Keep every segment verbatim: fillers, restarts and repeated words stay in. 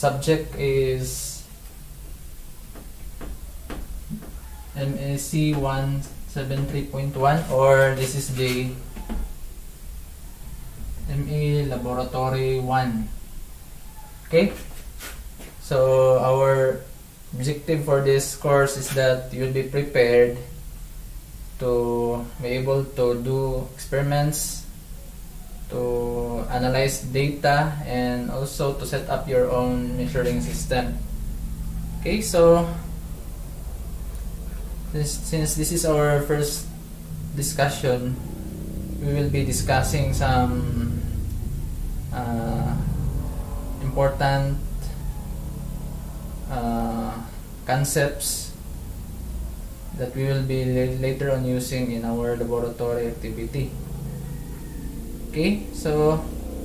subject is M A C one seventy-three point one, or this is the M A Laboratory one. Okay, so our objective for this course is that you'll be prepared to be able to do experiments, to analyze data, and also to set up your own measuring system. Okay, so this, since this is our first discussion, we will be discussing some uh, important uh, concepts that we will be later on using in our laboratory activity. Okay, so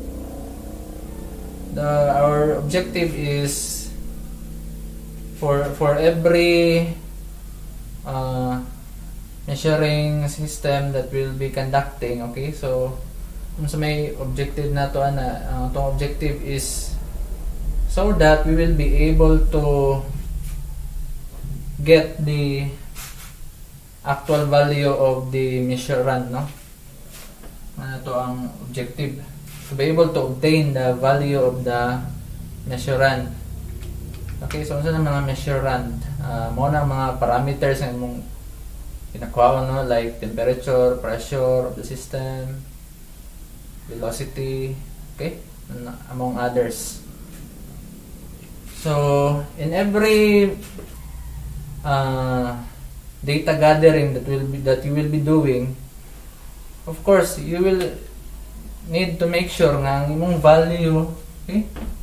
the our objective is for for every uh, measuring system that we'll be conducting. Okay, so kung sa may objective na to, ana, uh, itong objective is so that we will be able to get the actual value of the measurand, no? Ano to ang objective? To be able to obtain the value of the measurand. Okay, so ano na mga measurand? Uh, mo na mga parameters na mong pinakuha, no? Like temperature, pressure of the system, velocity, okay? Among others. So, in every uh, data gathering that will be that you will be doing, of course, you will need to make sure nga ang imong value, okay?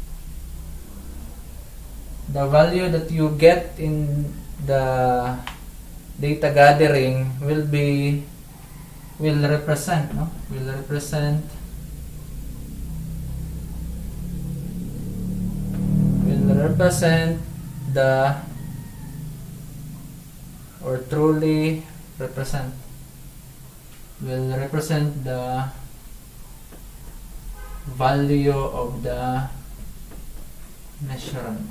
The value that you get in the data gathering will be will represent, no? Will represent will represent the or truly represent will represent the value of the measurand.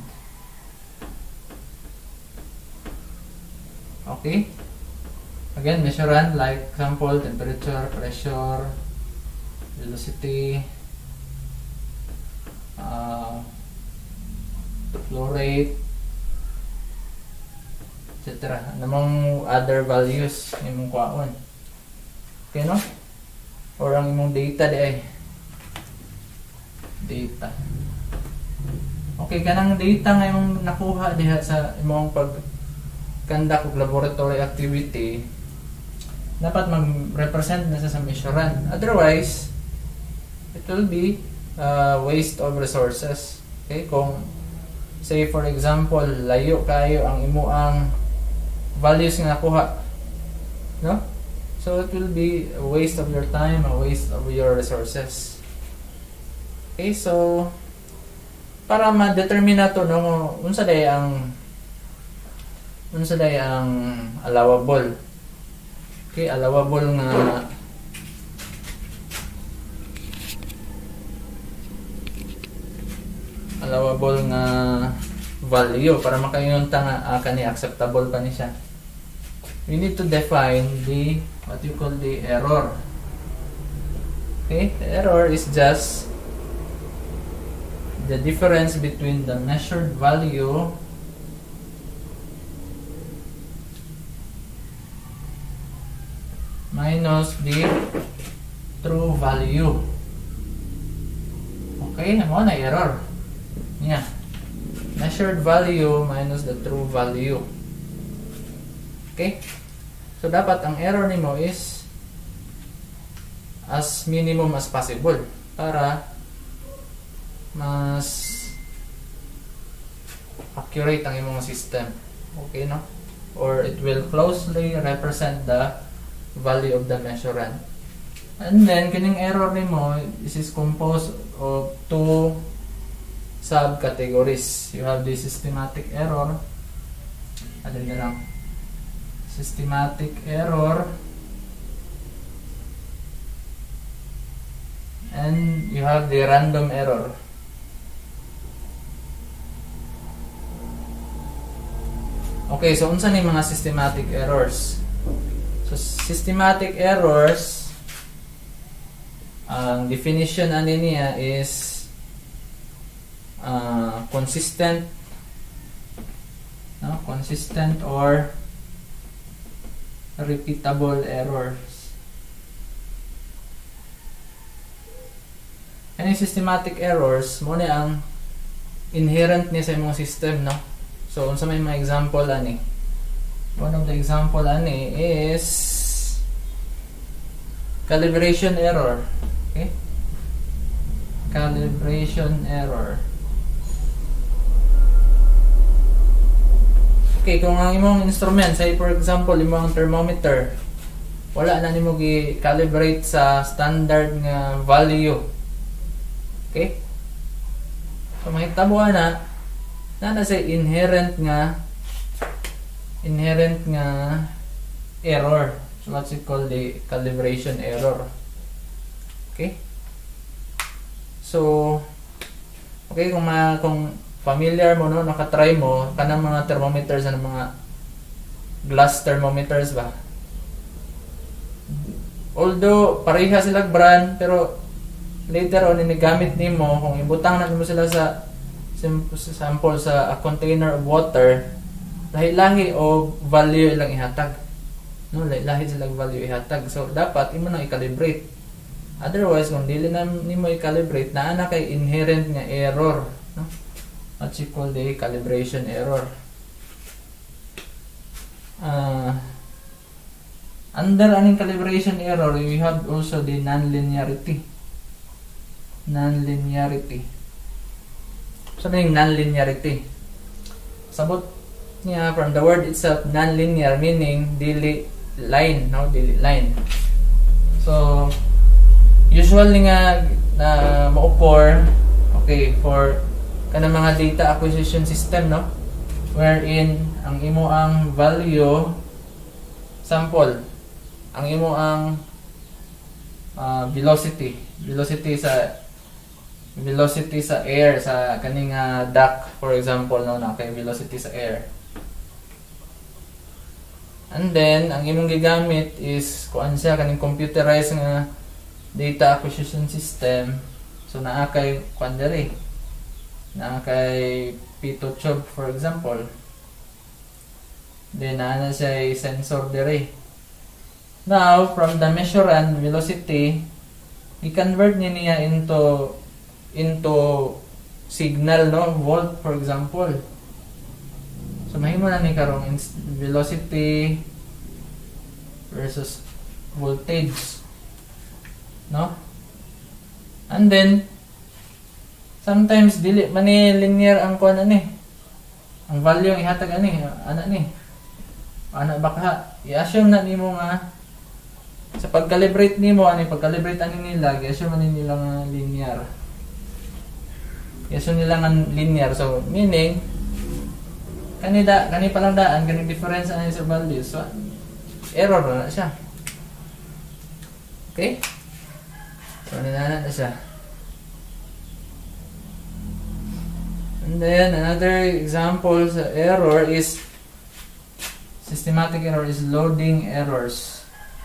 Okay, again, measurand like example temperature, pressure, velocity, uh, flow rate, etc. Namang other values imong kuhaon. Okay, no? Or ang imong data di ay data. Okay, kanang data nga imong nakuha diha sa imong pag conduct of laboratory activity, dapat mag-represent na sa measurand. Otherwise, it will be uh, waste of resources. Okay, kung say for example, layo kayo ang imuang values nga nakuha, no? So it will be a waste of your time, a waste of your resources. Okay, so para ma-determine nato no unsa day ang unsa day ang allowable. Okay, allowable nga allowable nga value para makaingon ta nga uh, kani acceptable pa ni siya. We need to define the what you call the error. Okay, the error is just the difference between the measured value minus the true value. Okay, mo na error. Yeah. Measured value minus the true value. Okay? So dapat ang error nimo is as minimum as possible para mas accurate ang imong system. Okay, no? Or it will closely represent the value of the measurand. And then kining error nimo is is composed of two subcategories. You have the systematic error. Ano na lang? Systematic error, and you have the random error. Okay, so unsa ni mga systematic errors? So systematic errors, ang definition ani niya is uh, consistent, no? Consistent or repeatable errors. Any systematic errors mo ni ang inherent niya sa imong system, no? So unsa may mga example ani? One of the example ani is calibration error. Okay? Calibration error. Okay, kung ang imong instrument, say for example, imong thermometer, wala na nimo gi-calibrate sa standard nga value. Okay? So mahitabo na na na say inherent nga inherent nga error. So what's it called, the calibration error. Okay? So okay, kung ma kung familiar mo, no, nakatry mo kanang mga thermometers, ng mga glass thermometers ba, although pareha sila brand, pero later on inigamit nimo, kung ibutang na mo sila sa sample sa a container of water, lahi-lahi o value ilang ihatag, no, lahi-lahi sila value ihatag. So dapat imo nang i-calibrate. Otherwise, kung dili na nimo i-calibrate, naa na kay inherent nga error, no, what you call the calibration error. Uh, under aning calibration error, we have also the non-linearity. Non-linearity. So, ano yung non-linearity? Sabot niya from the word itself, non-linear, meaning dili line, no? Dili line. So, usually nga na maupor, okay, for kanang mga data acquisition system, no? Wherein ang imo ang value sample, ang imo ang uh, velocity, velocity sa velocity sa air sa kaning uh, duct, for example, no, na kay velocity sa air. And then ang imong gigamit is kuan siya kaning computerized nga data acquisition system. So naa kay kuan diri, naa kay pitot-tube, for example. Then naa na siya sensor diri. Now from the measurand velocity, i-convert niya into into signal, no, volt, for example. So mahimo na ni karong velocity versus voltage, no? And then sometimes dili man ni linear ang kuan ani, ang value ang ihatag ani, ana ni ana baka i-assume na nimo nga sa pag-calibrate nimo ani, pag-calibrate ani nila, i-assume man nila nga linear. Yes, nila nga linear. So, meaning, kanida, kani palang daan, kani difference na sa values. So, error na siya. Okay? So, nanana na siya. And then, another example sa error is, systematic error is loading errors.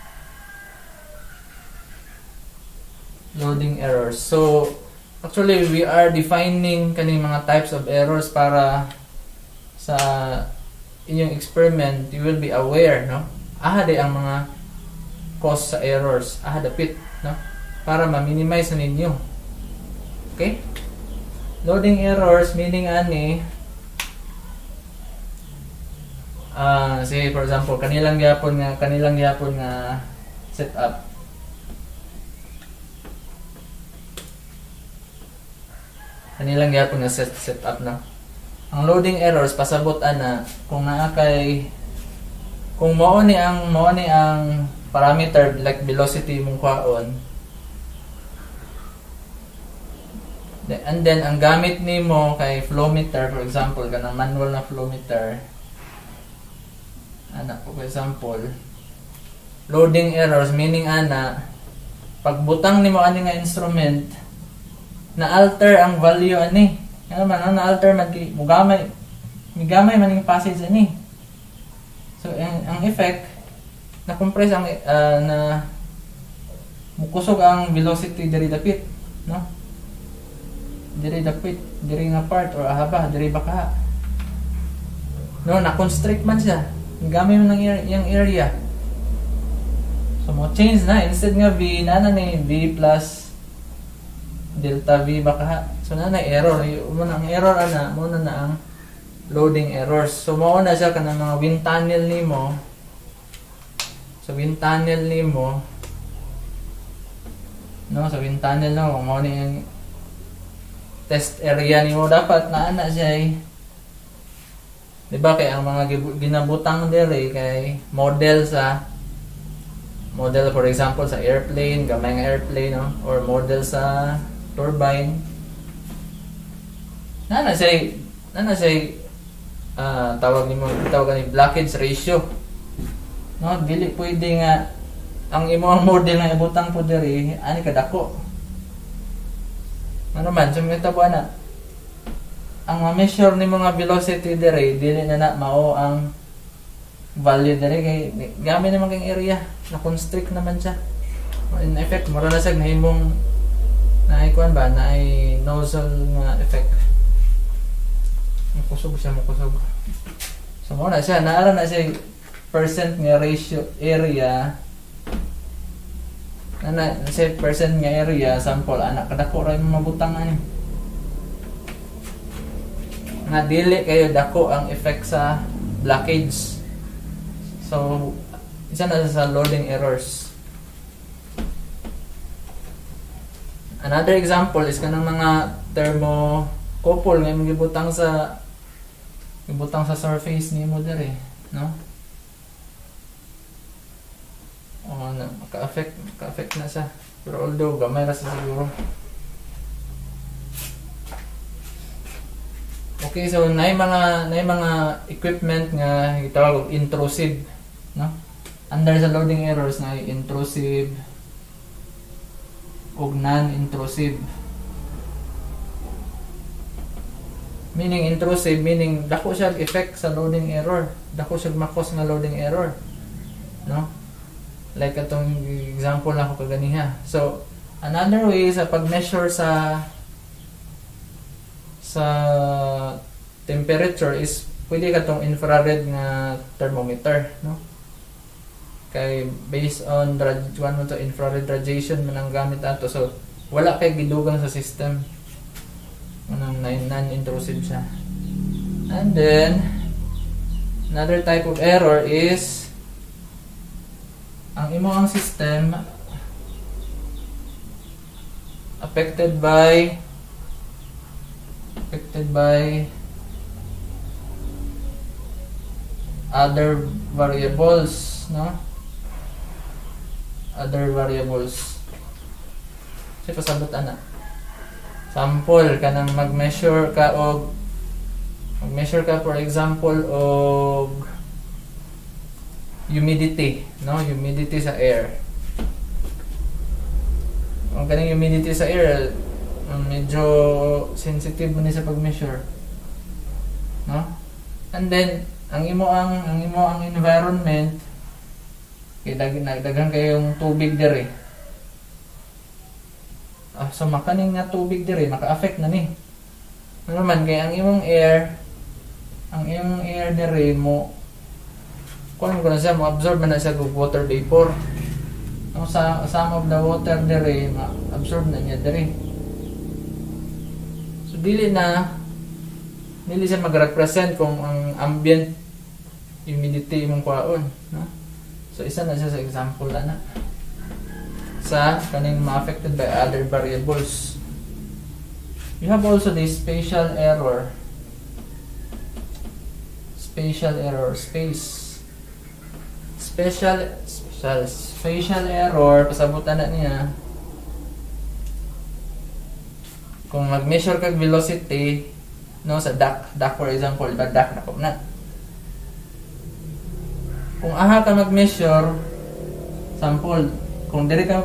Loading errors. So, actually, we are defining kaning mga types of errors para sa inyong experiment, you will be aware, no? Aha de ang mga cause sa errors, aha dapit, no? Para ma-minimize na ninyo. Okay? Loading errors, meaning ani, uh, say for example, kanilang gyapon nga, kanilang gyapon nga setup. Kanilang gyapon nga set setup na. Ang loading errors pasabot ana kung naa kay kung mao ni ang mao ni ang parameter like velocity mong kwaon. And then ang gamit nimo kay flow meter, for example, kanang manual na flow meter. Ana for example, loading errors meaning ana pagbutang nimo ani nga instrument na-alter ang value ani. Ano man, na-alter man kay mugamay. Migamay man yung passage ani. ang effect na compress ang uh, na mukusog ang velocity diri dapit, no? Diri dapit, diri nga part or ahaba, diri baka. No, na constrict man siya. Gamit mo ng yung area. So mo change na instead nga v na na ni v plus delta v baka. So na na error, mo na ang error ana, mo na na ang loading errors. So mao na siya kanang mga wind tunnel nimo. So wind tunnel nimo, no, sa wind tunnel no, mao ni yung test area nimo dapat na ana siya eh. Di ba kay ang mga ginabutang diri kay model sa model for example sa airplane, gamay nga airplane no, or model sa turbine. Nana siya nana siya uh, tawag nimo tawag ni blockage ratio. No, dili pwede nga ang imong model nga ibutang po diri ani kadako. Ano man sa mga tabo ana ang ma-measure ni mga velocity diri dili na na mao ang value diri kay gamit naman kang area na constrict naman siya. In effect mura na sa nahimong na ikuan ba na ay nozzle nga effect. Makusog siya makusog. So mo na siya naara na siya percent nga ratio area na na siya percent nga area sample anak kadako ra imong mabutang ani. Nga dili kayo dako ang effect sa blockage. So isa na sa loading errors. Another example is kanang mga thermocouple nga gibutang sa gibutang sa surface nimo diri, no? Oh, na maka-affect, maka-affect na siya. Pero although gamay ra sa siguro. Okay, so nay mga nay mga equipment nga gitawag og intrusive, no? Under sa loading errors na intrusive ug non-intrusive. Meaning intrusive meaning dako siya effect sa loading error, dako siya makos nga loading error, no? Like atong example na ko kaganiha. So another way sa pag-measure sa sa temperature is pwede ka tong infrared nga thermometer, no? Kay based on one mo to infrared radiation man ang gamit ato, so wala kay gidugang sa system, anong non-intrusive siya. And then another type of error is ang imo ang system affected by affected by other variables, no? Other variables. Kasi pasabot ana. Sample kanang mag-measure ka og mag-measure ka for example og humidity, no? Humidity sa air. Ang kaning humidity sa air medyo sensitive mo ni sa pag-measure, no? And then ang imo ang ang imo ang environment kay daghan kayong tubig diri. Ah, so makaning nga tubig diri maka-affect na ni. Ano man kay ang imong air ang imong air diri mo kung ano siya mo absorb man na siya og water vapor. Ang sa some of the water diri ma-absorb na niya diri. So dili na dili siya mag-represent kung ang ambient humidity imong kuhaon, no? So isa na siya sa example ana sa kaning ma-affected by other variables. You have also the spatial error. Spatial error, space. Special special spatial error pasabutan na niya. Kung mag-measure kag velocity, no, sa duck, duck for example, ba duck na ko na. Kung aha ka mag-measure sample, kung diri ka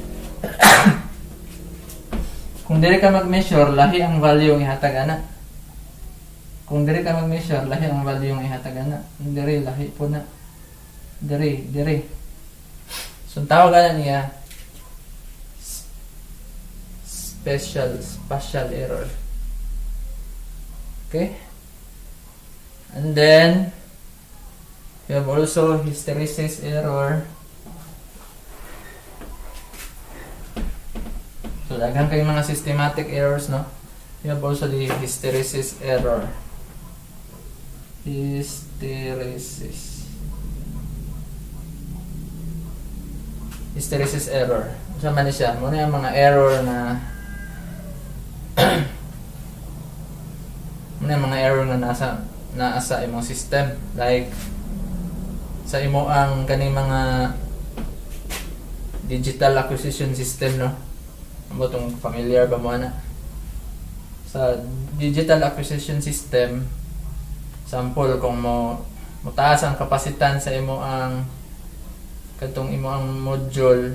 kung diri ka mag-measure lahi ang value ang ihatag ana. Kung diri ka mag-measure lahi ang value ang ihatag ana. Diri lahi po na. Diri, diri. So tawagan niya special spatial error. Okay? And then you have also hysteresis error. So daghan kay mga systematic errors, no? You have also the hysteresis error. Hysteresis. Hysteresis error. Sa man siya, muna yung mga error na muna yung mga error na nasa naasa imong system, like sa imo ang kaning mga digital acquisition system, no? Amo tong familiar ba mo na sa digital acquisition system? Sample, kung mo mutaas ang kapasitan sa imo ang katong imo ang module,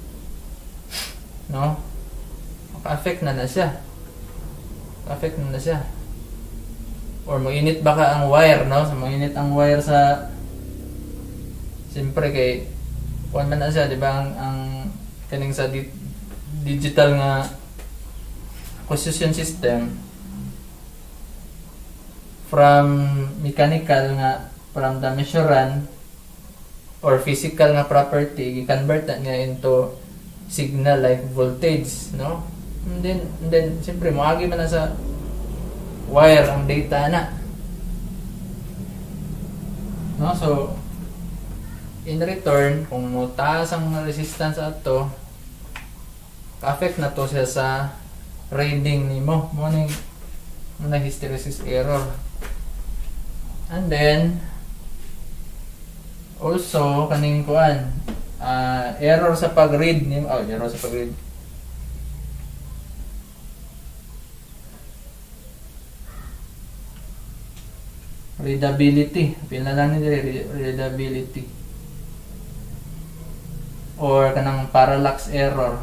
no? Maka-affect na na siya. Maka-affect na na siya. Or mainit baka ang wire, no? So mainit ang wire sa, siyempre kay kuan man na siya, di ba? Ang, ang kaning sa di, digital nga acquisition system, from mechanical nga, from the measurand or physical nga property, i-convert na niya into signal like voltage, no? And then, and then siyempre moagi man na sa wire ang data na, no? So in return, kung mo taas ang resistance ato, ka-affect na to siya sa reading nimo, mo ning mo na hysteresis error. And then also kaning kuan, uh, error sa pag-read nimo, oh, error sa pag-read. Readability, pila lang ni readability. Or kanang parallax error.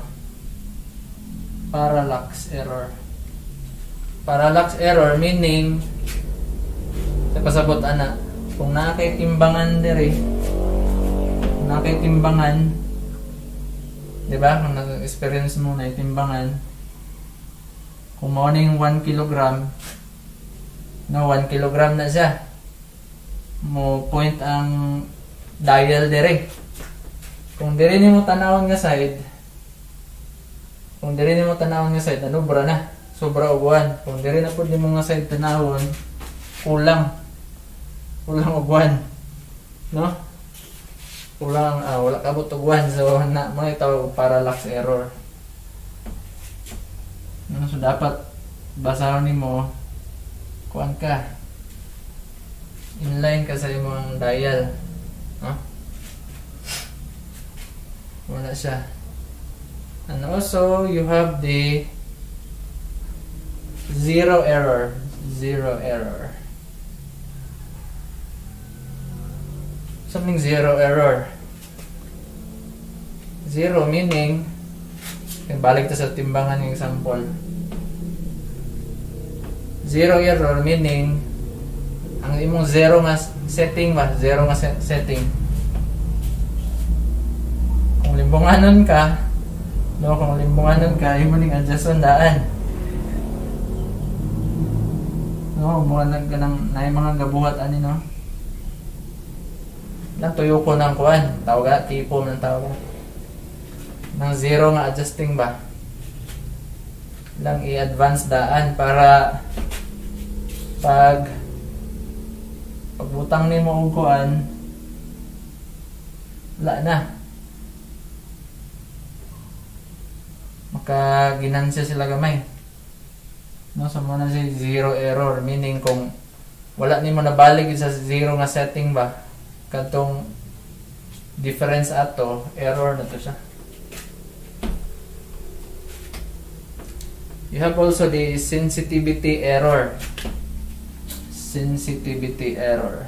Parallax error. Parallax error meaning sa pasabot ana, kung nakay timbangan diri, kung nakay timbangan, di ba? Kung nag-experience mo na timbangan, kung mo ning one kilogram, no, one kilogram na siya, mo point ang dial diri. Kung diri nimo tanawon nga side, kung diri nimo tanawon nga side, anubra na, sobra og one. Kung diri na pud nimo nga side tanawon, kulang. Kulang og one, no? Kulang, ah, wala kabot og one, so na mo itaw parallax error. No, so dapat basahon nimo kuan ka, inline ka sa imong dial, no? Wala siya. And also you have the zero error. Zero error. Something zero error. Zero meaning, balik ta sa timbangan ng sample. Zero error meaning, ang imong zero nga setting ba? Zero nga setting. Kung limbunganon ka, no, kung limbunganon ka, imo ning adjust ang daan. No, mga ka ng na mga gabuhat ani, no? Lang tuyo ko ng kuan, tawag tipo ng tawag. Nang zero nga adjusting ba? Lang i-advance daan para pag pagbutang nimo og kuan, wala na. Maka ginansya sila gamay. No, so mo na si zero error, meaning kung wala nimo nabalik sa zero nga setting ba, katong difference ato, error na to siya. You have also the sensitivity error. Sensitivity error.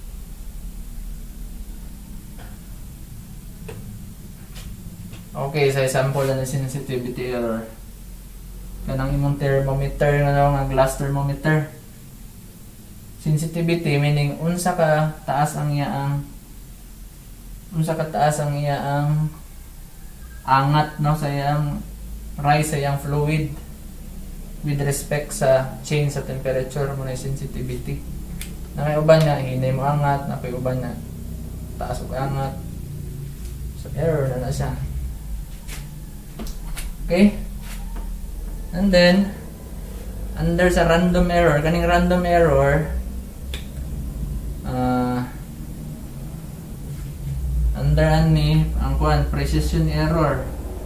Okay, sa example na ng sensitivity error, kanang imong thermometer nga nga glass thermometer. Sensitivity meaning unsa ka taas ang iyaang unsa kataas ang iya ang angat no sa iyang rise sa iyang fluid with respect sa change sa temperature mo na sensitivity. Na may uban nga hinay mo angat, na may uban nga taas og angat. So error na na siya. Okay? And then under sa random error, kaning random error uh, under ani ang kuan precision error.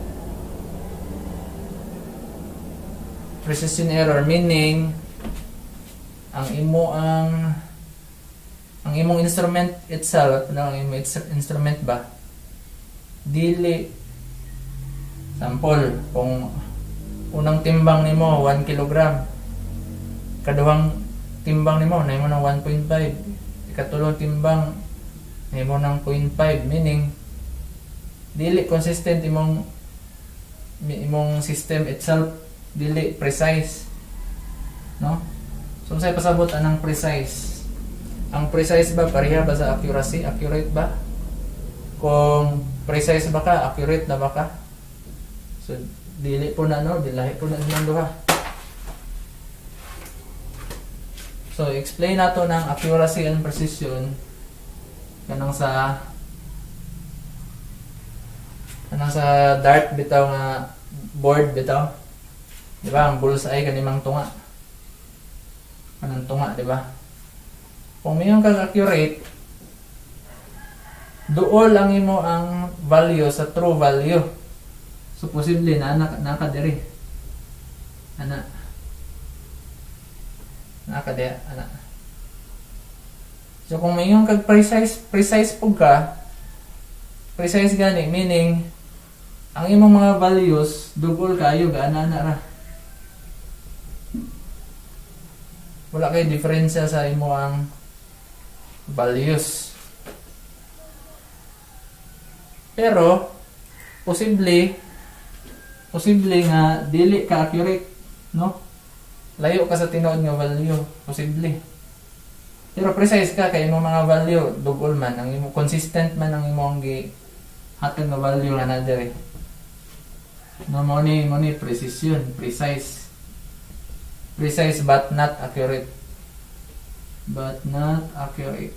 Precision error meaning ang imo ang ang imong instrument itself, no, ang imong instrument ba dili sample kung unang timbang nimo one kilogram, kaduhang timbang nimo nahimo ng one point five, ikatulong timbang nahimo ng zero point five, meaning dili consistent imong imong system itself, dili precise, no? So say pasabot anang precise. Ang precise ba pareha ba sa accuracy? Accurate ba? Kung precise ba ka, accurate na ba ka? So dili po na, no, dilahi po na ng duha. So explain nato ng accuracy and precision kanang sa kanang sa dart bitaw nga board bitaw. Di ba? Ang bullseye kanimang tunga. Kanang tunga, di ba? Kung mayroon kang accurate, duol ang imo ang value sa true value. So, posible na anak nakadiri. Ana. Nakadiri, ana. So, kung mayroon kang precise, precise po ka, precise gani, meaning, ang imong mga values, duol kayo, gaana-ana ra. Wala kay diferensya sa imo ang values. Pero posible posible nga dili ka accurate, no? Layo ka sa tinuod nga value, posible. Pero precise ka kay imo mga value dugol man, ang imo consistent man ang imo ang gi hatag nga value nga na diri. No mo ni mo ni precision, precise. Precise but not accurate. But not accurate.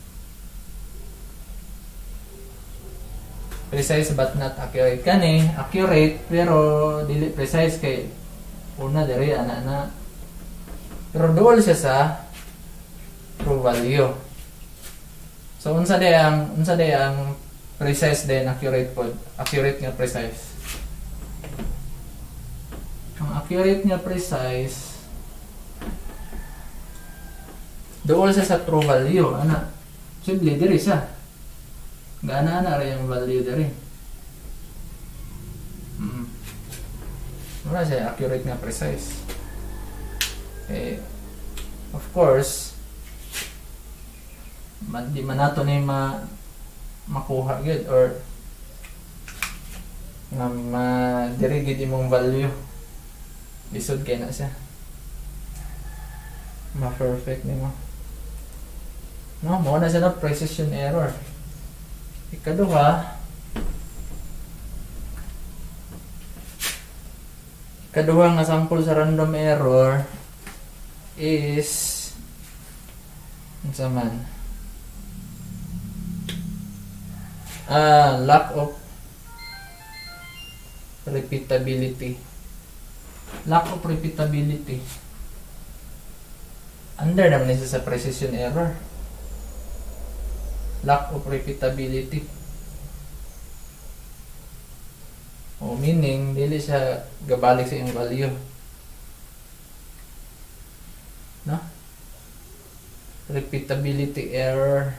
Precise but not accurate. Kani, accurate pero dili precise kay una diri ana na. Pero dual siya sa true value. So unsa day ang unsa day ang precise din accurate pod. Accurate nga precise. Ang accurate nga precise duol siya sa true value, ana. Simple diri siya. Gaana-ana ra yung value diri. Mm. Wala siya accurate nga precise. Eh, of course, man, di man nato ni ma makuha gid or nga ma diri gid imong value. Lisod kay na siya. Ma-perfect nimo. No, mo na siya na precision error. Ikaduha, ikaduha nga sample sa random error is unsa man? Ah, lack of repeatability. Lack of repeatability. Under naman siya sa precision error. Lack of repeatability. O meaning, dili siya gabalik sa iyong value. No? Repeatability error.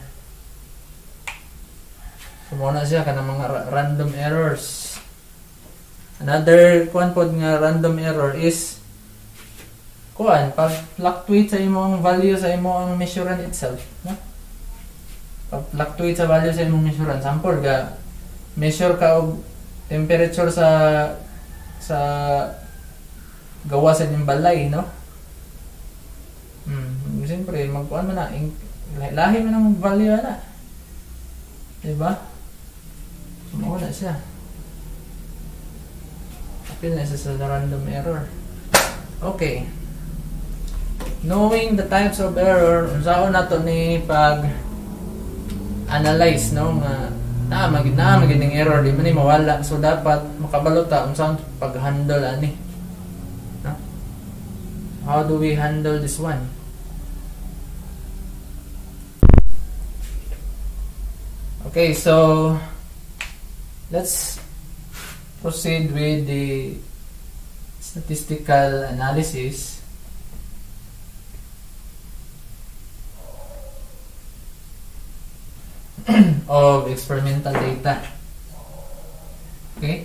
So, muna siya ka ng mga ra random errors. Another kuan pod nga random error is kuan, pag fluctuate sa imong value sa imong measurement itself. No? Pag-fluctuate sa value sa imong measuran. Sample ga measure ka og temperature sa sa gawa sa inyong balay, no? Hmm, siyempre magkuan man na lahi man ang value ana. Di ba? siya. Apil na siya sa random error. Okay. Knowing the types of error, unsaon nato ni pag analyze, no, nga na magid na magid ning error di man ni mawala. So dapat makabalo ta unsaon pag handle ani. No? How do we handle this one? Okay, so let's proceed with the statistical analysis. Of experimental data. Okay?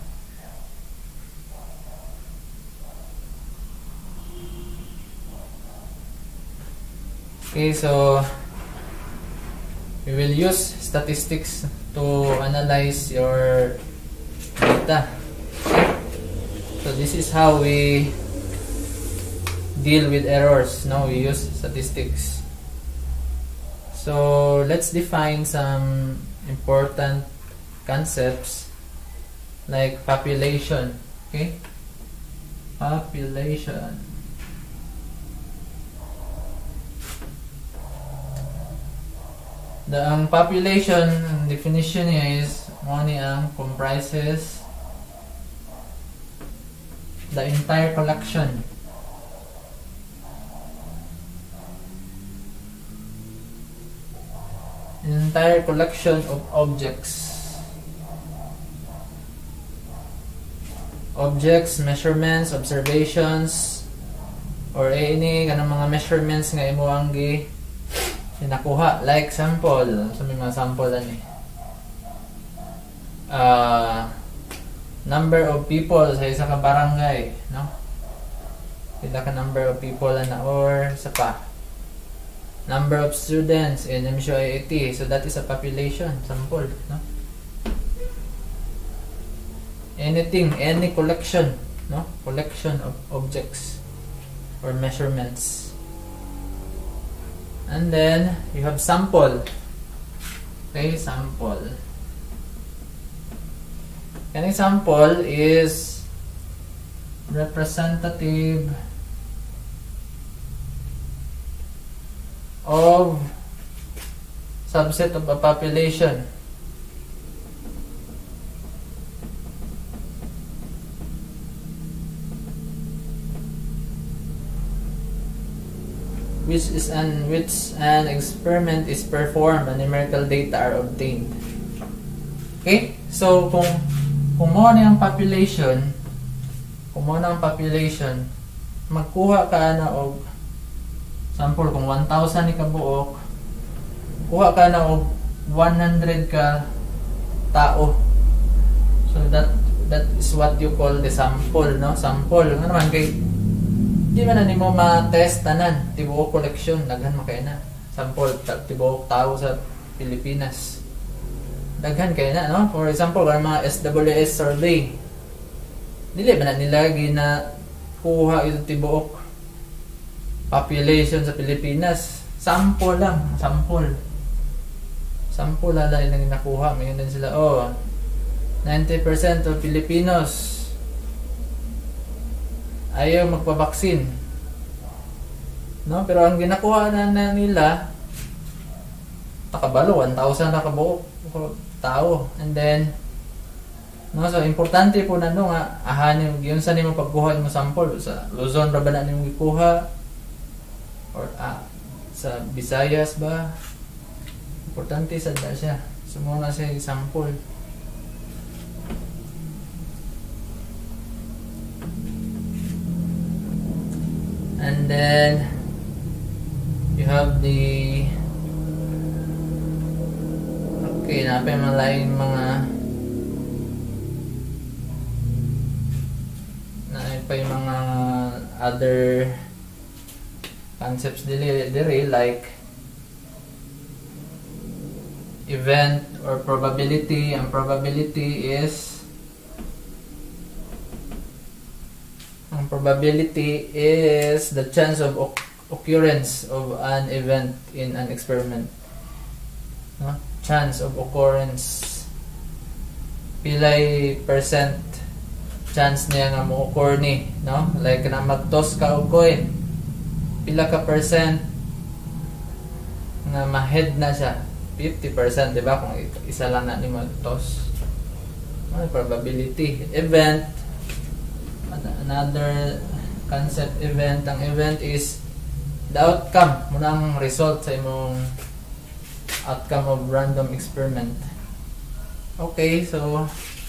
Okay, so we will use statistics to analyze your data. Okay? So this is how we deal with errors. Now we use statistics. So let's define some important concepts like population. Okay? Population. The ang population definition niya is money ang comprises the entire collection entire collection of objects objects, measurements, observations, or any kanang mga measurements nga imo ang gi nakuha, like sample. So may mga sample ani uh, number of people sa isa ka barangay, no? Pila ka number of people na, or sa pa number of students in M S U I A T. So that is a population sample, no? Anything, any collection, no? Collection of objects or measurements. And then you have sample. Okay, sample. An example is representative of subset of a population. Which is an which an experiment is performed and numerical data are obtained. Okay? So kung kung mo na ang population, kung mo na ang population, magkuha ka na og sample kung one thousand ni kabuok, kuha ka na og one hundred ka tao. So that that is what you call the sample, no? Sample. Ano naman kay di man na nimo ma-test tanan tibuok collection, daghan makay na. Sample tibuok tao sa Pilipinas. Daghan kay na, no? For example, ang mga S W S survey. Dili ba na nila gina kuha ito tibuok population sa Pilipinas? Sample lang, sample. Sample lang lang yung nakuha. Mayroon din sila, oh, ninety percent of Filipinos ayaw magpabaksin, no? Pero ang ginakuha na, na nila takabalo one thousand na kabuok tao. And then no, so importante po na no nga ahanin yun sa nimo pagkuha mo sample sa Luzon ra ba na nimo gikuha or ah, sa Visayas ba, importante sa da siya sumo na siya sample. And then you have the okay, napay malaing mga napay mga other concepts dili diri like event or probability. And probability is ang probability is the chance of occurrence of an event in an experiment, no? Chance of occurrence pilay percent chance niya nga mo corny, no? Like na magtos ka og coin, pila ka percent nga ma-head na siya? fifty percent, di ba? Kung isa lang na ni mag-toss. May probability. Event, another concept event. Ang event is the outcome, muna ang result sa imong outcome of random experiment. Okay, so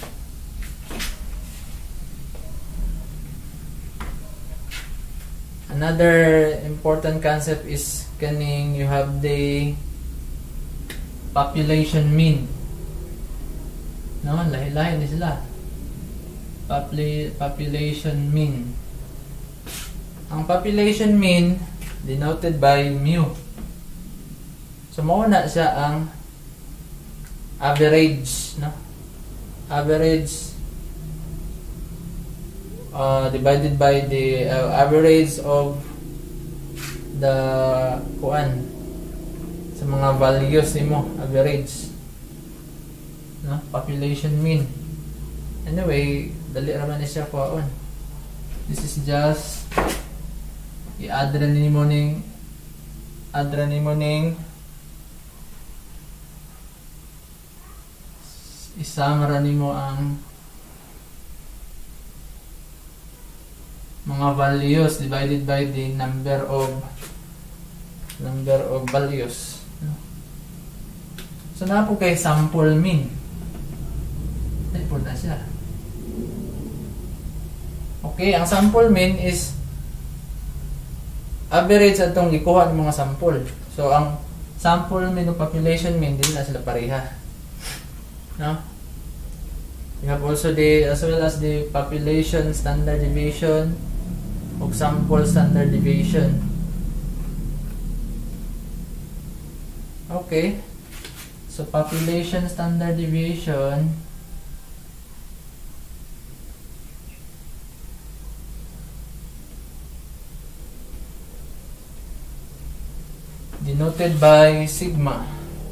another important concept is kaning you have the population mean. No, lahi-lahi ni sila. Popula population mean. Ang population mean denoted by mu. So mauna siya ang average, no? Average uh, divided by the uh, average of the kuan sa mga values nimo, average, no? Population mean. Anyway, dali raman ni siya kuan. This is just i-add ra nimo ning add ra nimo ning isama ra nimo ang mga values divided by the number of number of values. So na po kay sample mean. Ay po na siya. Okay, ang sample mean is average atong gikuha ng mga sample. So ang sample mean o population mean din na sila pareha. No? You have also the as well as the population standard deviation o sample standard deviation. Okay. So population standard deviation denoted by sigma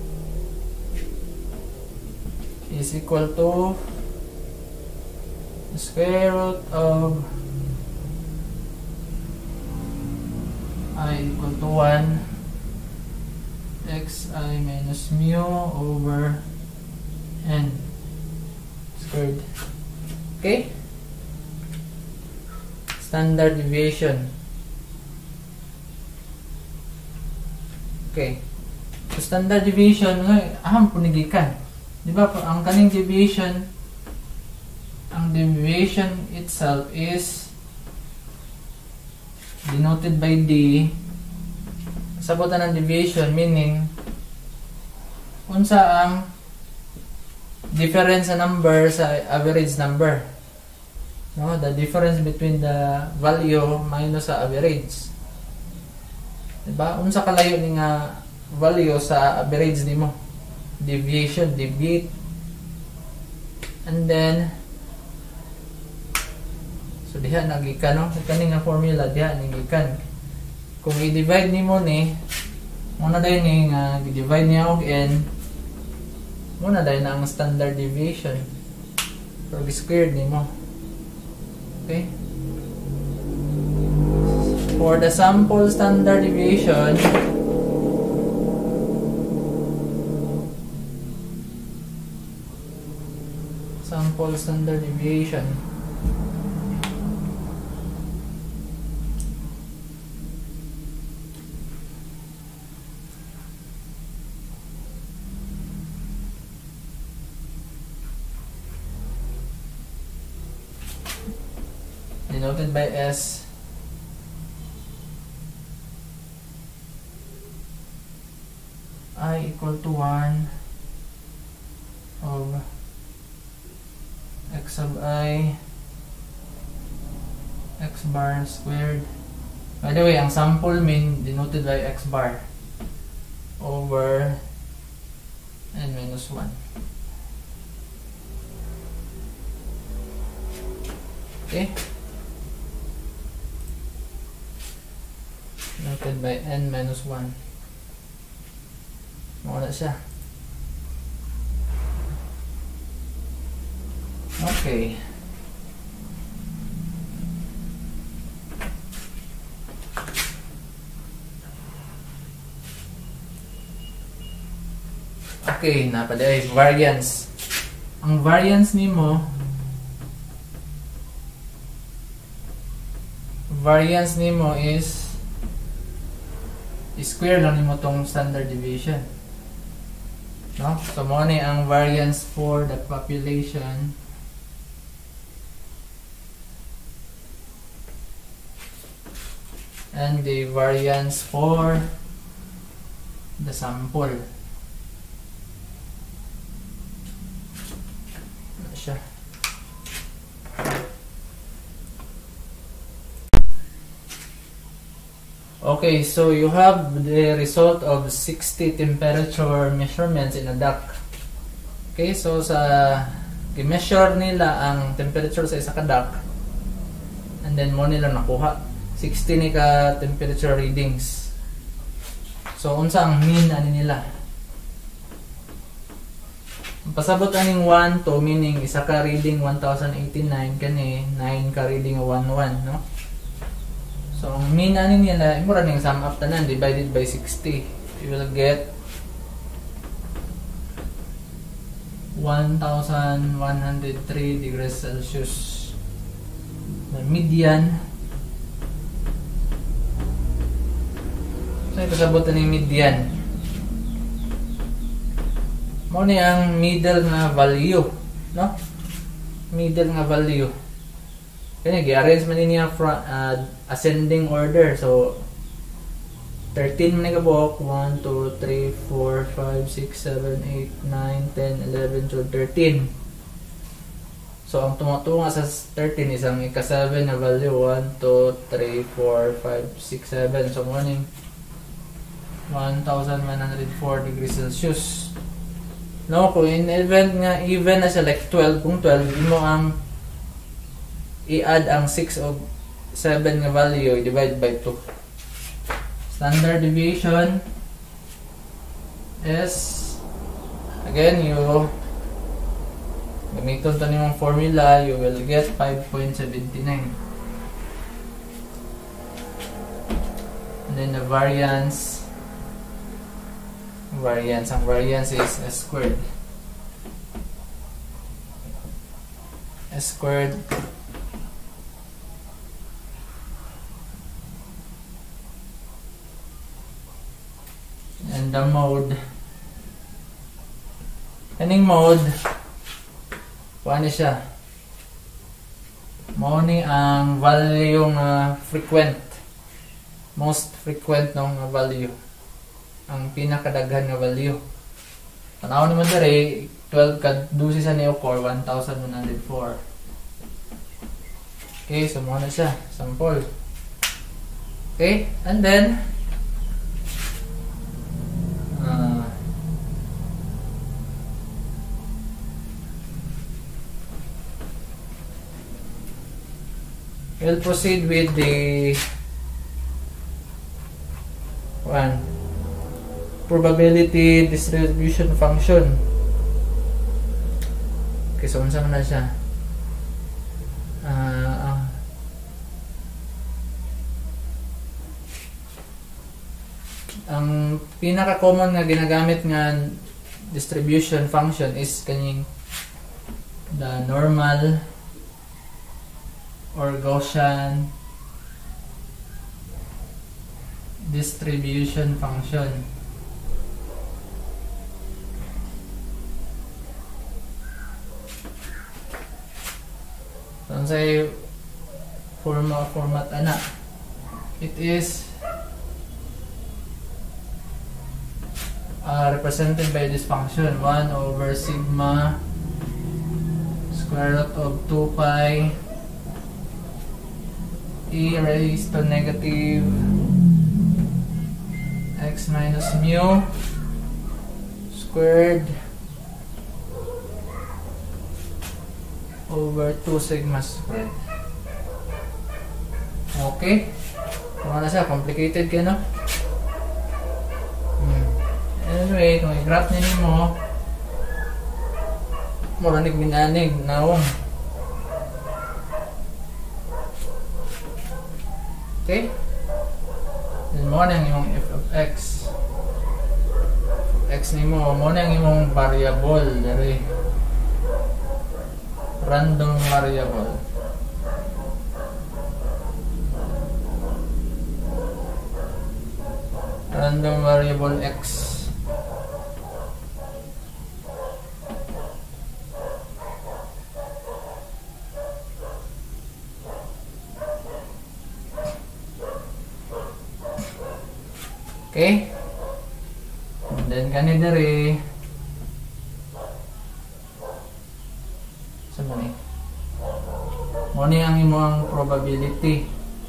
is equal to the square root of I equal to one xi minus mu over n squared. Okay? Standard deviation. Okay. So standard deviation, aham punigikan. Di ba po, ang kaning deviation, ang deviation itself is denoted by D. Sabutan ng deviation, meaning unsa ang difference sa number sa average number. No, the difference between the value minus sa average. Diba? Unsa kalayo ni nga value sa average nimo? Deviation, deviate. And then so diha nagikan, no? Kani nga formula diha nagikan. Kung i-divide nimo ni muna dayon ni nga i-divide niya og n, muna dayon na ang standard deviation. So squared nimo. Okay? For the sample standard deviation, sample standard deviation denoted by S I equal to one of x sub I x bar squared. By the way, ang sample mean denoted by x bar over n minus one. Okay? Denoted by n minus one. Mawala siya. Okay. Okay, napaday variance. Ang variance nimo variance nimo is square lang nimo tong standard deviation. No? So mo ni ang variance for the population and the variance for the sample. Ano siya? Okay, so you have the result of sixty temperature measurements in a duct. Okay, so sa i-measure nila ang temperature sa isa ka duct and then mo nila nakuha sixty ni ka temperature readings. So unsa ang mean ani nila? Pasabot aning one to meaning isa ka reading one thousand eighty-nine kani nine ka reading one one, no? So, ang mean ano nila, mura ning sum up tanan divided by sixty. You will get one thousand one hundred three degrees Celsius. The median. So, ito sabot na yung median. Mo ni ang middle nga value, no? Middle nga value. Kaya gi-arrange man niya from uh, ascending order. So thirteen man nagabok, one, two, three, four, five, six, seven, eight, nine, ten, eleven, twelve, thirteen. So ang tumutunga sa thirteen is ang ika seven na value, one, two, three, four, five, six, seven. So morning one thousand one hundred four degrees Celsius. No, kung in event nga even na siya like twelve, kung twelve mo ang i-add ang six of seven nga value, divide by two. Standard deviation is, again, you gamiton to nimong formula, you will get five point seven nine. And then the variance, variance, ang variance is S squared. S squared and the mode, kaning mode kuha ni siya mao ni ang value nga frequent, most frequent nung value, ang pinakadaghan nga value. Tanaw naman dere twelve ka dusi sa niyo for one thousand one hundred four. Okay, so mao na siya sample. Okay, and then we'll proceed with the one probability distribution function. Okay, so unsa man na siya? Uh, uh, ang pinaka-common nga ginagamit nga distribution function is kaning the normal or Gaussian distribution function. So, say format format ana. It is uh, represented by this function one over sigma square root of two pi e raised to negative x minus mu squared over two sigma squared. Okay, kung ano siya, complicated ka, no? Hmm. Anyway, kung i-graph nyo mo muranig minanig nawong Okay? Then mo na yung f of x. X ni mo, mo na yung variable dari random variable. Random variable x. Okay? And then kani diri sa mani. Mo ni ang imong probability.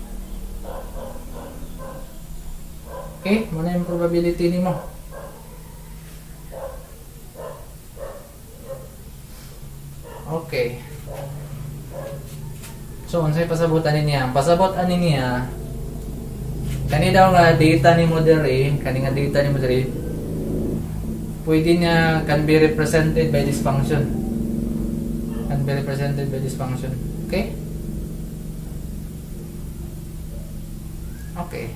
Okay, mo na yung probability nimo. Okay. So, unsay pasabutan niya? Pasabot ani niya. Kani daw nga data ni mo diri, kani nga data ni mo diri, pwede niya can be represented by this function. Can be represented by this function. Okay? Okay.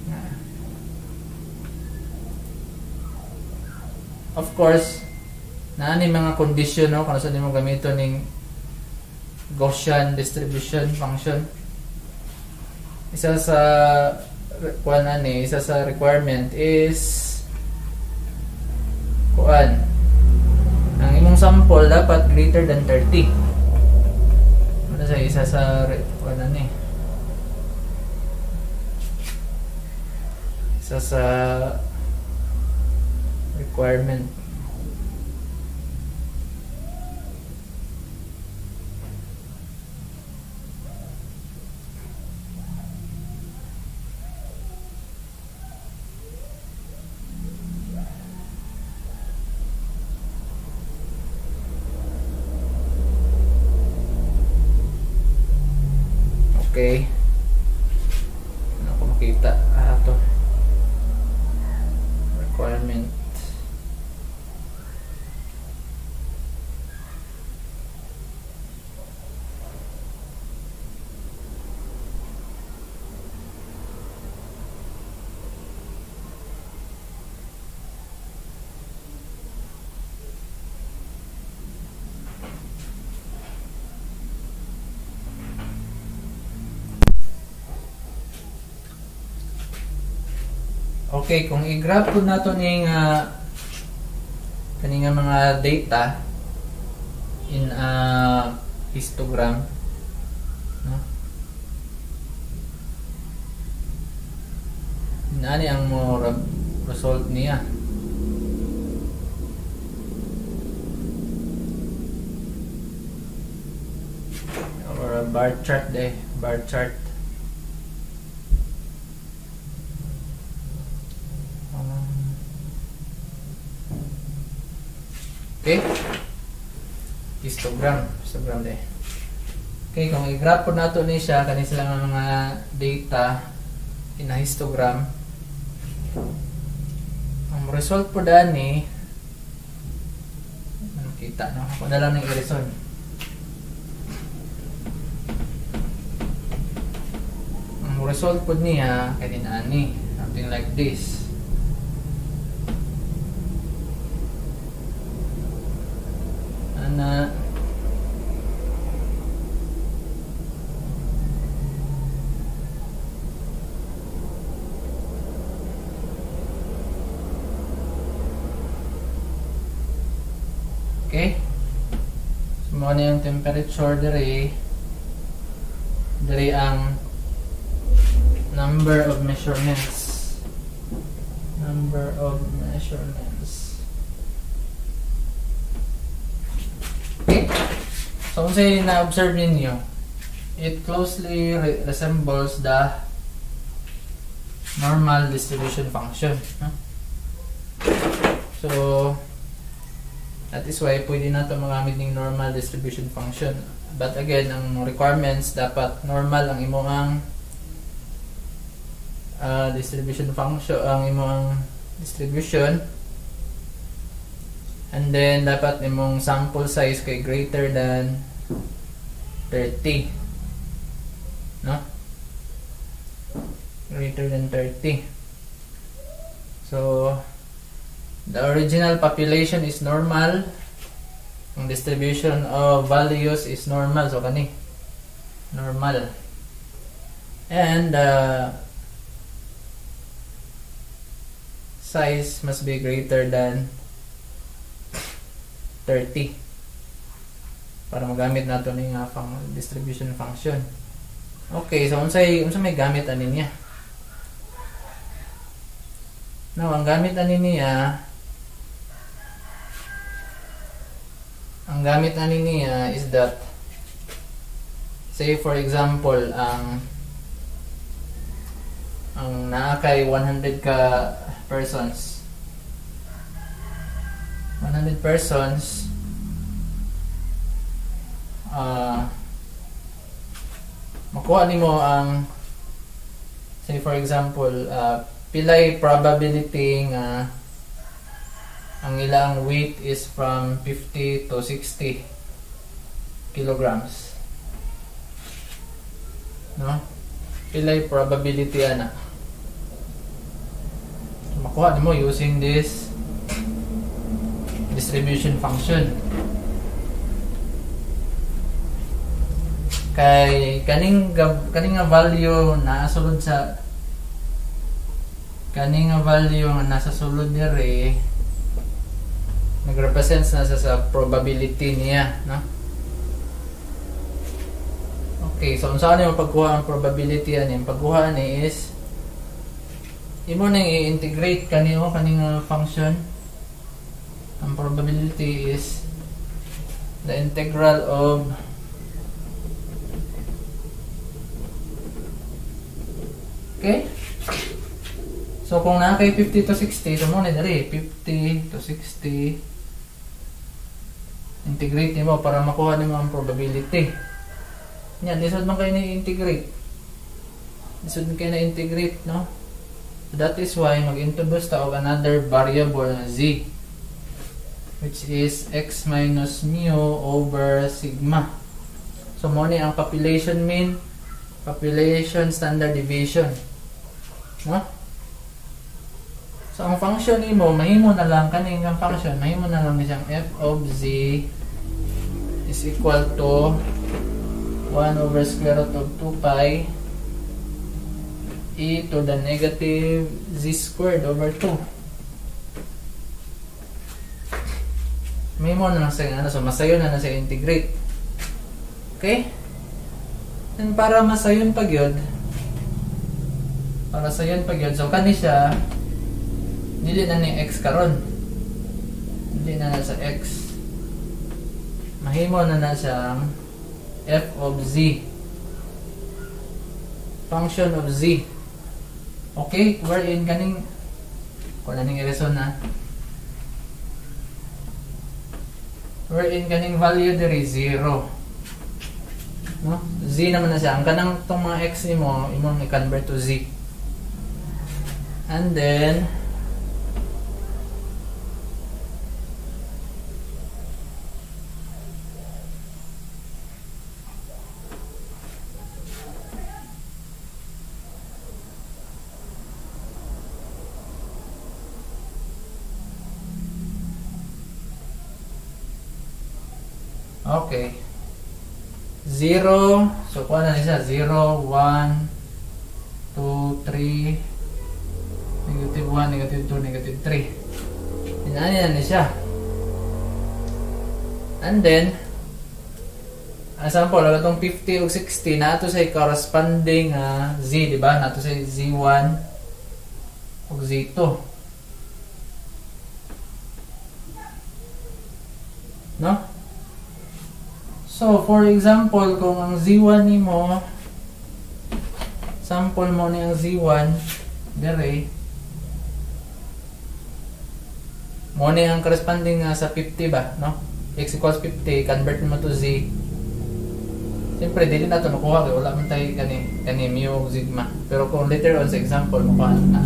Of course, na ni mga condition no kung saan mo gamiton ning Gaussian distribution function. Isa sa kuan ani, isa sa requirement is kuan. Ang imong sample dapat greater than thirty. Ano sa isa sa kuan ani? Isa sa requirement. Okay. Ano ko makita? Ah, ito. Requirement. Okay, kung i-graph po nato ning uh, kaninga mga data in a histogram, no? Nani ang mo result niya? Or a bar chart de, bar chart. Okay? Histogram. Histogram de. Okay, kung i-graph po nato ni siya, kani sila nga mga data in a histogram. Ang result po daan ni kita, no? Ako na lang ng i-result. Ang result po niya, kani na ni something like this. Na okay, so mo na yung temperature diri diri ang number of measurements number of measurements. Okay. So, kung sa'yo na-observe ninyo, it closely re resembles the normal distribution function. Huh? So, that is why pwede na ito magamit ng normal distribution function. But again, ang requirements, dapat normal ang imong uh, distribution function, ang imong distribution. And then, dapat imong sample size kay greater than thirty. No? greater than thirty. So the original population is normal, ang distribution of values is normal, so kani normal, and uh, size must be greater than thirty para magamit nato ni nga fang distribution function. Okay, so unsay unsa may gamit ani niya? Now, ang gamit ani niya ang gamit ani niya is that, say for example, ang ang naa kay one hundred ka persons. one hundred persons, uh, makuha nimo ang, say for example, uh, pilay probability nga ang ilang weight is from fifty to sixty kilograms, no? Pilay probability ana. Makuha nimo using this distribution function. Kay kaning kaning nga value na sulod sa kaning nga value nga nasa sulod dire nagrepresents na sa, sa probability niya, no? Okay, so unsa ni pagkuha ang probability ani? Pagkuha ni is imo nang i-integrate kaniyo kaning uh, function. Ang probability is the integral of okay? So kung na kay fifty to sixty, so mo ni diri fifty to sixty, integrate nimo para makuha nimo ang probability. Nya lisod man kay ni-integrate. Lisod man kay na-integrate, no? So that is why mag-introduce ta og another variable na z, which is x minus mu over sigma. So mo ni ang population mean, population standard deviation, no? So ang function nimo mahimo na lang kaning ang function mahimo na lang ni siyang f of z is equal to one over square root of two pi e to the negative z squared over two. Mahimo na lang siya ano, so masayon na na siya integrate. Okay? And para masayon pag yun, para sayon pag yun, so kani siya dili na ni x karon, dili na na sa x, mahimo na na siyang f of z, function of z. Okay, wherein kaning kung naning i-reson na wherein kaning value diri zero, no? Z naman na siya. Ang kanang tong mga x nimo imong i-convert to z, and then okay, zero, so kuha na siya zero, one, two, three, negative one, negative two, negative three. Inani na siya. And then example, wala itong fifty o sixty na ito sa corresponding uh, z, diba? Na ito sa z one o z two, no? So, for example, kung ang z one nimo, sample mo ni ang z one, dire, mo ni ang corresponding uh, sa fifty ba, no? X equals fifty, convert mo to z. Siyempre, dili na ito makuha, kaya wala man tayo kani, kani mu o sigma. Pero kung later on sa example, makuha na.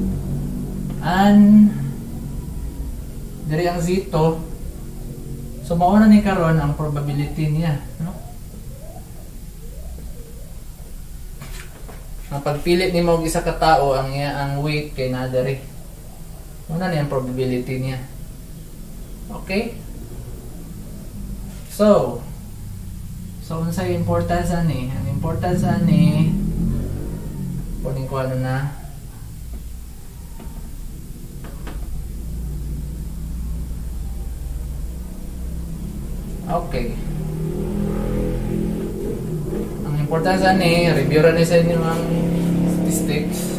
And, dire ang z two, so mauna ni karon ang probability niya, no? ang pagpili nimo og isa ka tawo ang iya ang weight kay naa diri. Una ni ang probability niya. Okay? So, so unsay importance ani? Ang importance ani kunin ko ano na okay. Ang importance ani, review ra ni sa inyo ang statistics.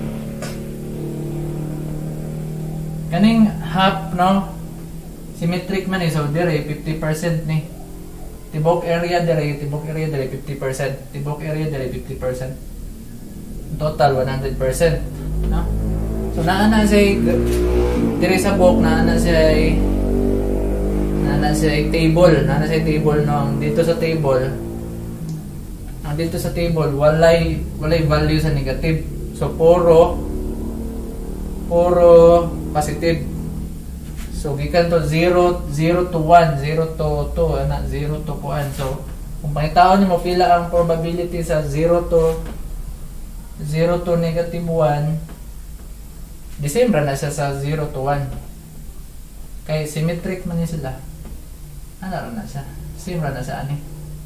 Kaning half, no? Symmetric man eh. So, dire, fifty percent ni. Tibok area dire, tibok area dire, fifty percent. Tibok area dire, fifty percent. Total, one hundred percent. No? So, naana siya, dire sa book, naana siya, naana siya table. Naana siya table, no? Dito sa table, ang dito sa table, walay, walay value sa negative. So, puro, puro, positive. So gikan to zero, zero to one, zero to two, ana zero to one. So kung pangitaon niyo mo pila ang probability sa zero to zero to negative one, the same ra na siya sa zero to one. Kay symmetric man ni sila. Ano ra na siya? Same ra na siya ani.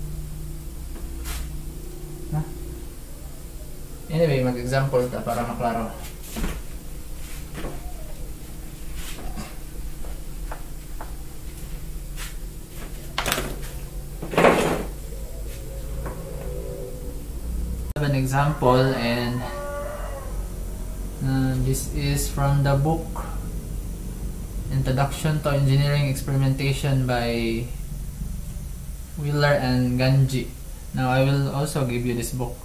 Ha? Anyway, mag-example ta para maklaro. An example, and uh, this is from the book Introduction to Engineering Experimentation by Wheeler and Ganji. Now I will also give you this book.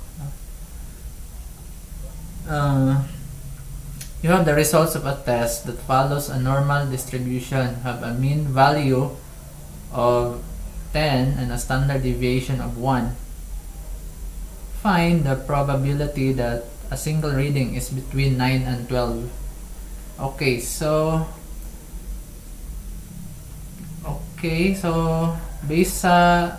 Uh, you have the results of a test that follows a normal distribution, have a mean value of ten and a standard deviation of one. Find the probability that a single reading is between nine and twelve. Okay, so okay, so based sa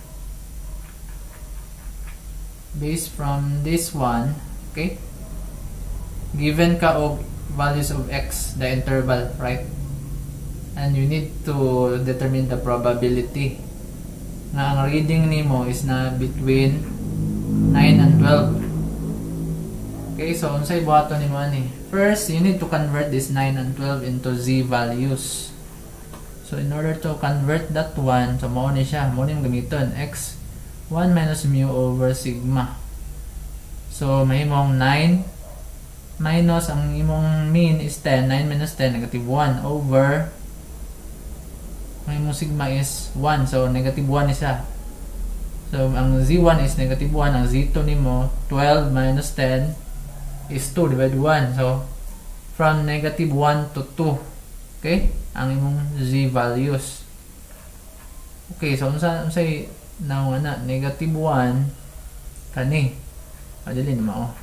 based from this one, okay, given ka og values of x, the interval, right? And you need to determine the probability na ang reading nimo is na between nine and twelve. Okay, so unsay buhaton nimo ani? First, you need to convert this nine and twelve into z values. So in order to convert that one, so mao ni siya, mao ni gamiton x one minus mu over sigma. So mahimong nine minus ang imong mean is ten, nine minus ten, negative one over mahimong sigma is one, so negative one is siya. So, ang z one is negative one. Ang z two nimo, twelve minus ten is two divided one. So, from negative one to two. Okay? Ang imong z values. Okay, so, unsa unsay now na negative one kani. Padali ni mao.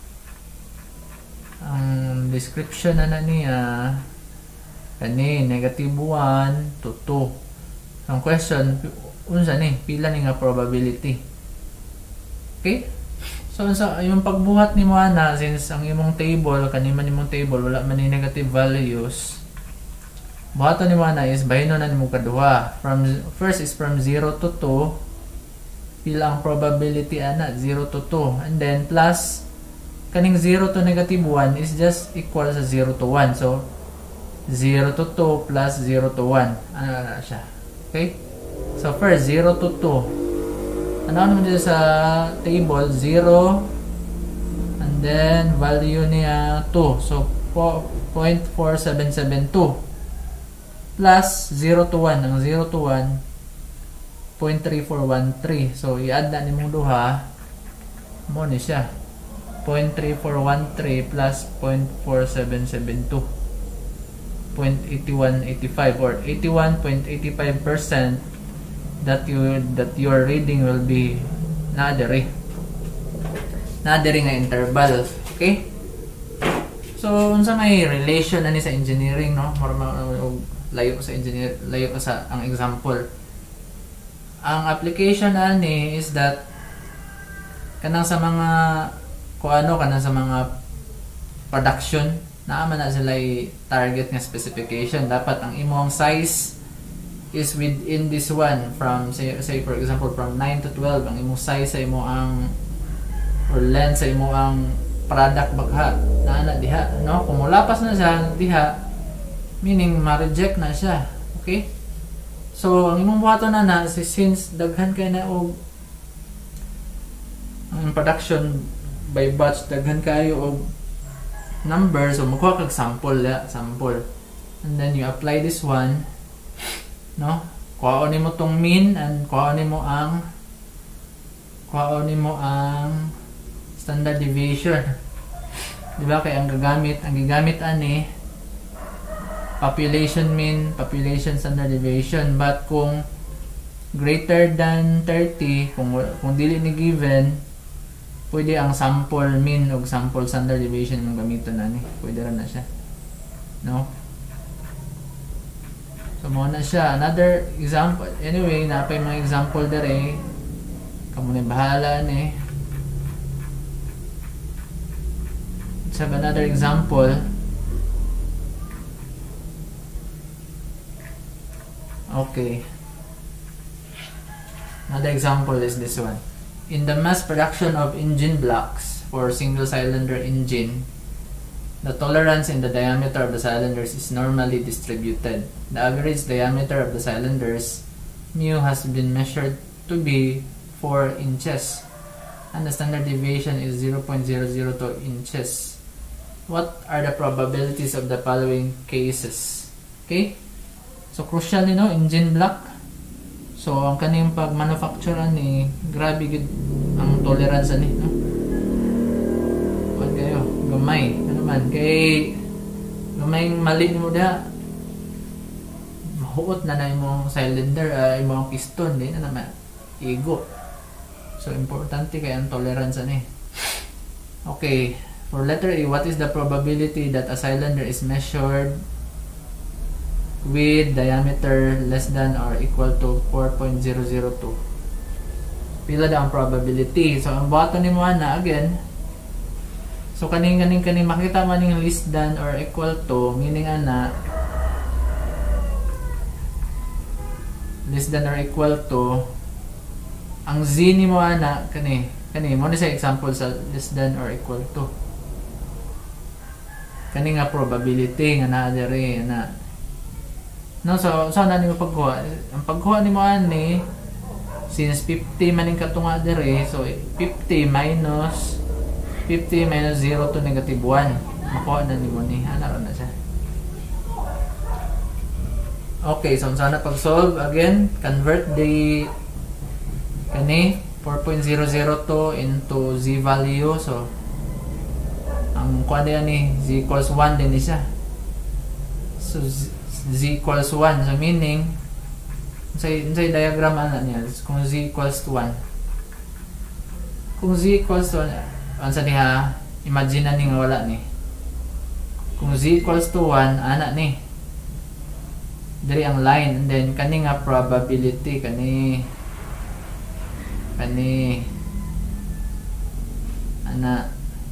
Ang description na na niya kani negative one to two. Ang question, unsa ni pila ni nga probability. Okay, so unsa yung pagbuhat ni mo ana, since ang imong table kani man imong table wala man ni negative values, buhaton ni mo ana is bahino na nimo kaduha. From first is from zero to two, pila ang probability ana, zero to two, and then plus kaning zero to negative one is just equal sa zero to one. So zero to two plus zero to one, ano na siya. Okay, so first, zero to two. Ano naman dito sa table? zero. And then, value niya two. So, zero point four seven seven two. Plus, zero to one. Ang zero to one, zero point three four one three. So, i-add na ni mong duha. Mo ni siya. zero point three four one three plus zero point four seven seven two. zero point eight one eight five or eighty-one point eight five percent that you that your reading will be nadere nadere nga interval. Okay, so unsa may relation ani sa engineering, no? Layo sa engineer, layo sa ang example. Ang application ani is that kanang sa mga kung ano kana sa mga production naaman na sila target nga specification. Dapat ang imong size is within this one from say, say for example from nine to twelve ang imong size sa imo ang or length sa imo ang product bagha na na diha, no? Kung mulapas na siya diha, meaning ma-reject na siya. Okay? So ang imong buhaton na na since daghan kay na og ang production by batch, daghan kayo og number, so magkuha kag sample ya, sample. And then you apply this one, no? Kuhaon nimo tong mean and kuhaon nimo ang kuhaon nimo ang standard deviation. Di ba kay ang gagamit, ang gigamit ani population mean, population standard deviation. But kung greater than thirty, kung kung dili ni given, pwede ang sample mean o sample standard deviation ng gamiton ani. Pwede ra na siya. No? So mo na siya. Another example. Anyway, napay mga example dere. Kamo na bahala ni. Let's have another example. Okay. Another example is this one. In the mass production of engine blocks for single cylinder engine, the tolerance in the diameter of the cylinders is normally distributed. The average diameter of the cylinders, mu, has been measured to be four inches, and the standard deviation is zero point zero zero two inches. What are the probabilities of the following cases? Okay? So, crucial ni no, engine block. So, ang kaning pag-manufacture ni, grabe gid ang tolerance ani, no? Kuan kayo, gamay. Ano man, kay gamay mali mo da, mahuot na na imong cylinder, uh, imong piston, di na naman, igo. So, importante kay ang tolerance ani. Okay, for letter A, what is the probability that a cylinder is measured with diameter less than or equal to four point zero zero two? Pila daw ang probability. So, ang button ni mo na, again, so, kaning-kaning-kaning makita man yung less than or equal to, meaning ana, less than or equal to, ang z ni mo ana, kani, kani, mo ni sa example sa less than or equal to. Kani nga probability, nga na dere, na, no, so, so na nimo pagkuha? Ang pagkuha nimo ani, since fifty maning katunga dere, so fifty minus fifty minus zero to negative one. Makuha na nimo ni, ana ra na siya. Okay, so sana pag-solve again, convert the kani four point zero zero two into z value. So ang kuha niya ni z equals one din siya. So z, z equals one, so meaning sa sa diagram ana niya kung z equals to one, kung z equals to one, ansa niya, imagine na ni nga wala ni, kung z equals to one, ana ni diri ang line, and then kani nga probability, kani kani ana.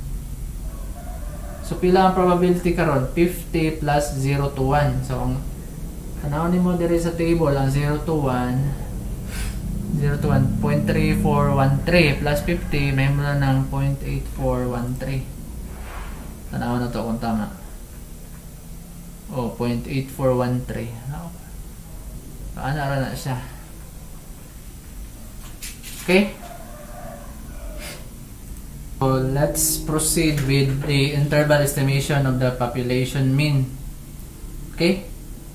So, pila ang probability karon? fifty plus zero to one. So, ang tanaw ni mo diri sa table, ang zero to one, zero to one, zero point three four one three plus fifty, may mula ng zero point eight four one three. Tanaw na to kung tama. Oh, zero point eight four one three. So, ana na siya. Okay? So, let's proceed with the interval estimation of the population mean. Okay?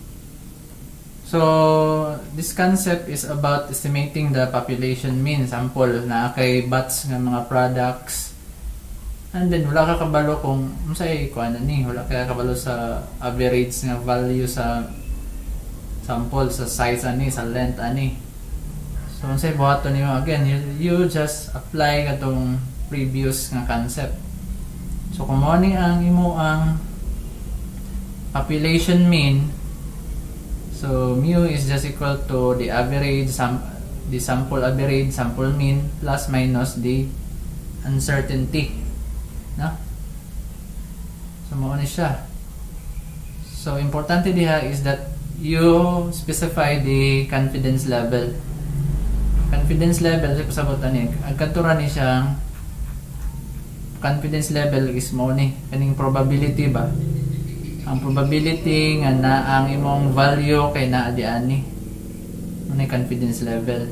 So, this concept is about estimating the population mean, sample na kay batch ng mga products. And then, wala ka kabalo kung masay ko ano ni, wala ka kabalo sa average nga value sa sample, sa size ani, sa length ani. So, masay buhaton niyo, again, you, you just apply katong previous nga concept. So, kung mo ni ang imo ang population mean, so mu is just equal to the average, sam the sample average, sample mean, plus minus the uncertainty. no? So mao ni siya. So importante diha is that you specify the confidence level. Confidence level sa pasabot ani ang kantura ni siyang confidence level is mo ni kaning probability ba, ang probability nga na ang imong value kay naa di ani mo ni confidence level.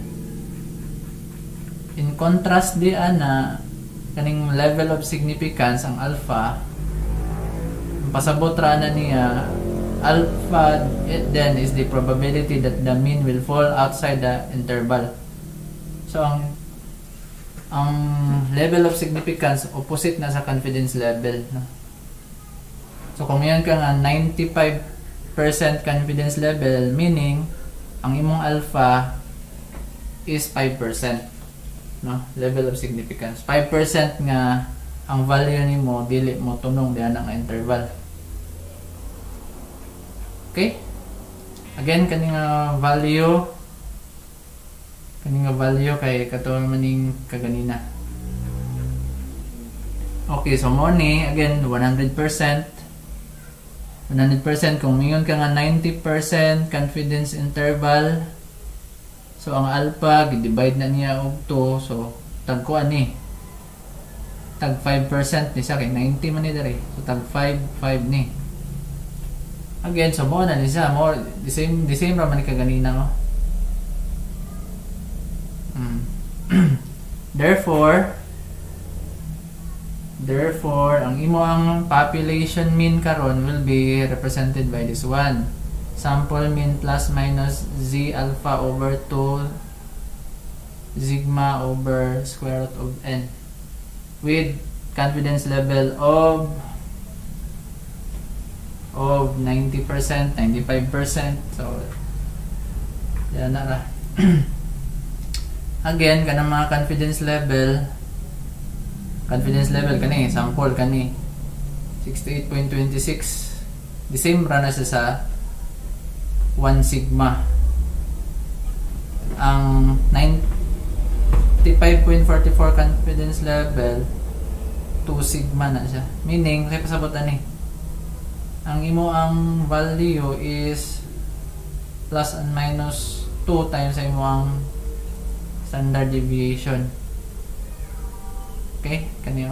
In contrast di ana kaning level of significance ang alpha, ang pasabot ra na niya alpha, it then is the probability that the mean will fall outside the interval. So ang ang level of significance opposite na sa confidence level, no? So kung yan ka nga ninety-five percent confidence level, meaning ang imong alpha is five percent, no? Level of significance five percent nga ang value nimo dili mo tunong diyan ang interval. Okay, again kaning uh, value kaning value kay katong maning kaganina. Okay, so mo ni again one hundred percent one hundred percent kung mingon ka nga ninety percent confidence interval, so ang alpha gi-divide na niya og two, so tag ko ani tag five percent ni sa kay ninety man ni diri, so tag five five ni again. So mo na ni sa mo the same the same ra man ni kaganina, no? Therefore, therefore, ang imo ang population mean karon will be represented by this one. Sample mean plus minus z alpha over two sigma over square root of n with confidence level of of ninety percent, ninety-five percent. So, yan na ra. Again, kanang mga confidence level, confidence level kani, sample kani, sixty-eight point two six. The same ra na siya sa one sigma. Ang ninety-five point four four confidence level, two sigma na siya. Meaning, say pasabot ani, ang imo ang value is plus and minus two times sa imo ang standard deviation. Okay, kaniyo.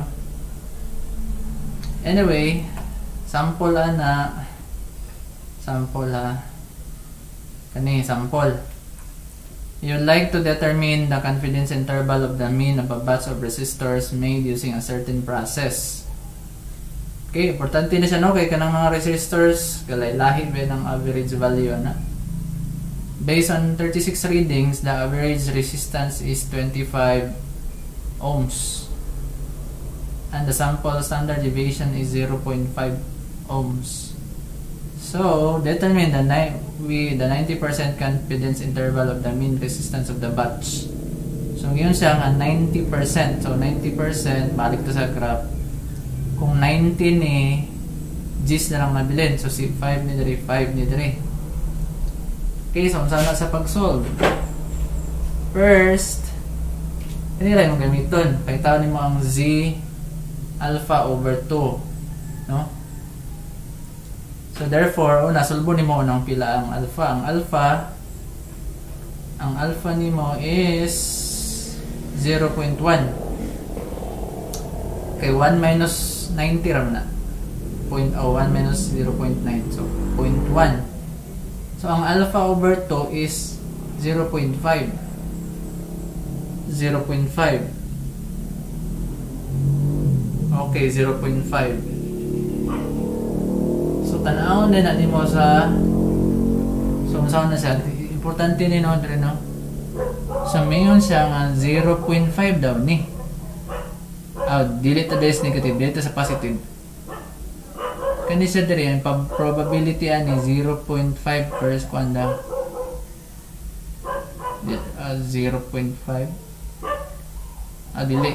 Anyway, sample ana, sample ha, kani sample. You'd like to determine the confidence interval of the mean of a batch of resistors made using a certain process. Okay, importante na siya, no? Kaya kanang mga resistors kalay-lahi ba ng average value na. Based on thirty-six readings, the average resistance is twenty-five ohms. And the sample standard deviation is zero point five ohms. So, determine the, we, the ninety percent confidence interval of the mean resistance of the batch. So, ngayon siya nga ninety percent. So, ninety percent, balik to sa graph. Kung ninety ni, G's na lang nabilin. So, si five ni diri, five ni diri. Okay, so sana sa pag-solve. First, hindi lang yung gamiton. Pakitaw mo ang z alpha over two, no? So therefore, una solbo nimo unang pila ang alpha. Ang alpha, ang alpha nimo is zero point one. Okay, one minus ninety ram na. Oh, one minus zero point nine. So zero point one. So, ang alpha over two is zero point five. zero point five. Okay, zero point five. So, tanawon din natin mo sa so, saan na siya. Importante ni no, no? So, mayon siya nga zero point five daw ni. Oh, delete the base negative. Dito sa positive. Kani siya diri ang probability ani zero point five per squanda. Uh, zero point five. Ah, dili.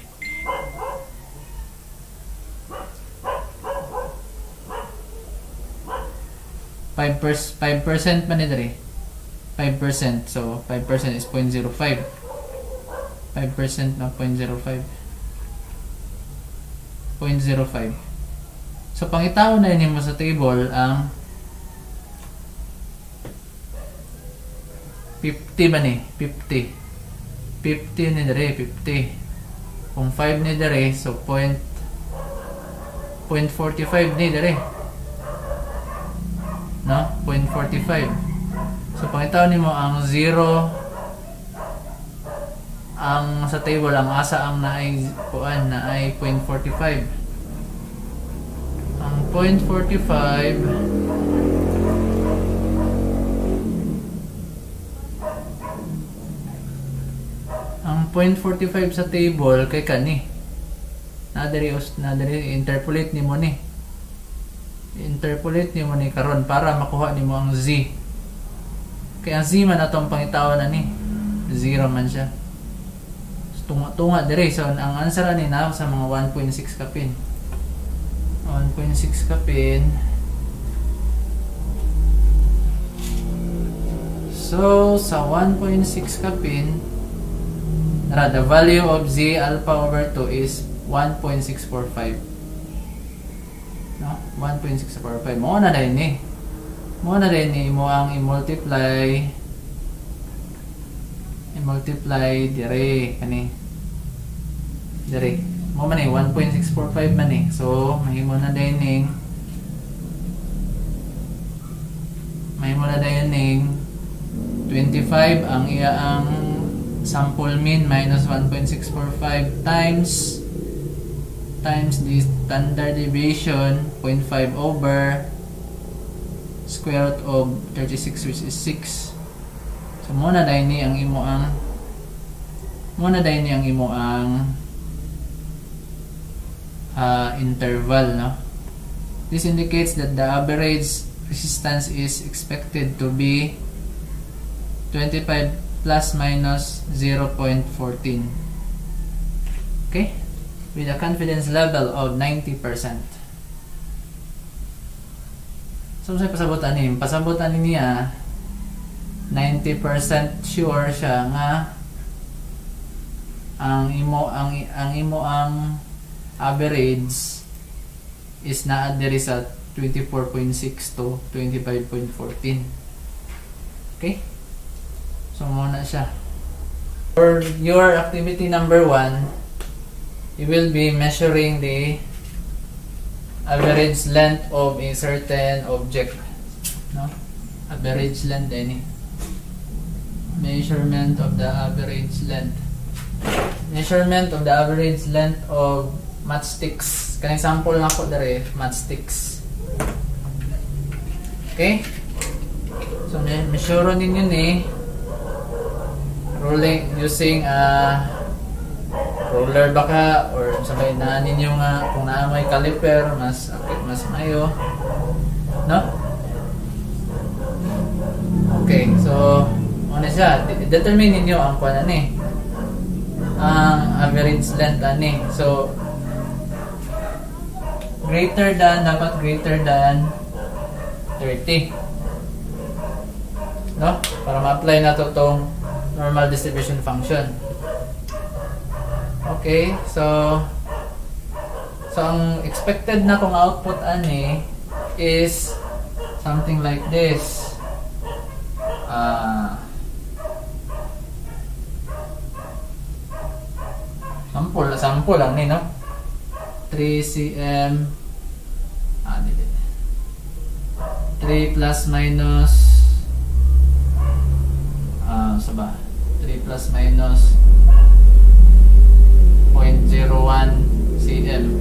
five percent man ni diri. five percent. So, five percent is zero point zero five. five percent na zero point zero five. point zero five. So pangitaon na nimo sa table ang fifty ba ni? fifty. fifty ni dire, fifty. Kung five ni dire, so point point forty-five ni dire. No? point forty-five. So pangitaon nimo ang zero, ang sa table ang asa ang naay kuan na ay point forty-five. Ang point forty-five ang point forty-five sa table kay kani na diri na diri interpolate nimo ni interpolate nimo ni karon para makuha nimo ang z. Kaya ang z man atong pangitaon na ni zero man siya. So, tunga-tunga diri. So ang answer ani na sa mga one point six kapin. one point six kapin. So sa one point six kapin, the value of z alpha over two is one point six four five. No? one point six four five. Mo na din ni. Mo na din ni mo ang i-multiply i-multiply dire kani. Dire. Mo man ni one point six four five man ni. So mahimo na din ning mahimo na din ning twenty-five ang iya ang sample mean minus one point six four five times times the standard deviation zero point five over square root of thirty-six, which is six. So muna dahil ni ang imo ang muna dahil ni ang imo ang uh, interval, no? This indicates that the average resistance is expected to be twenty-five plus minus zero point one four. Okay? With a confidence level of ninety percent. So, sa pasabutan niya, pasabutan niya ninety percent sure siya nga ang imo ang ang imo ang average is naa diri sa twenty-four point six to twenty-five point one four. Okay? So, muna siya. For your activity number one, you will be measuring the average length of a certain object. No? Average length any. Measurement of the average length. Measurement of the average length of matchsticks. Kanang sample na ko dere, matchsticks. Okay? So, measure ninyo ni rolling using a roller baka or sabay na ninyo nga kung naa may caliper mas mas mayo, no? Okay, so ano siya, determine ninyo ang kuan ani ang average length ani. So greater than, dapat greater than thirty, no? Para ma-apply na to tong normal distribution function. Okay, so so ang expected na kong output ani is something like this. Uh, sample, sample lang ni, no? three centimeters ah, dito. three plus minus ah, uh, saba three plus minus zero point zero one centimeters.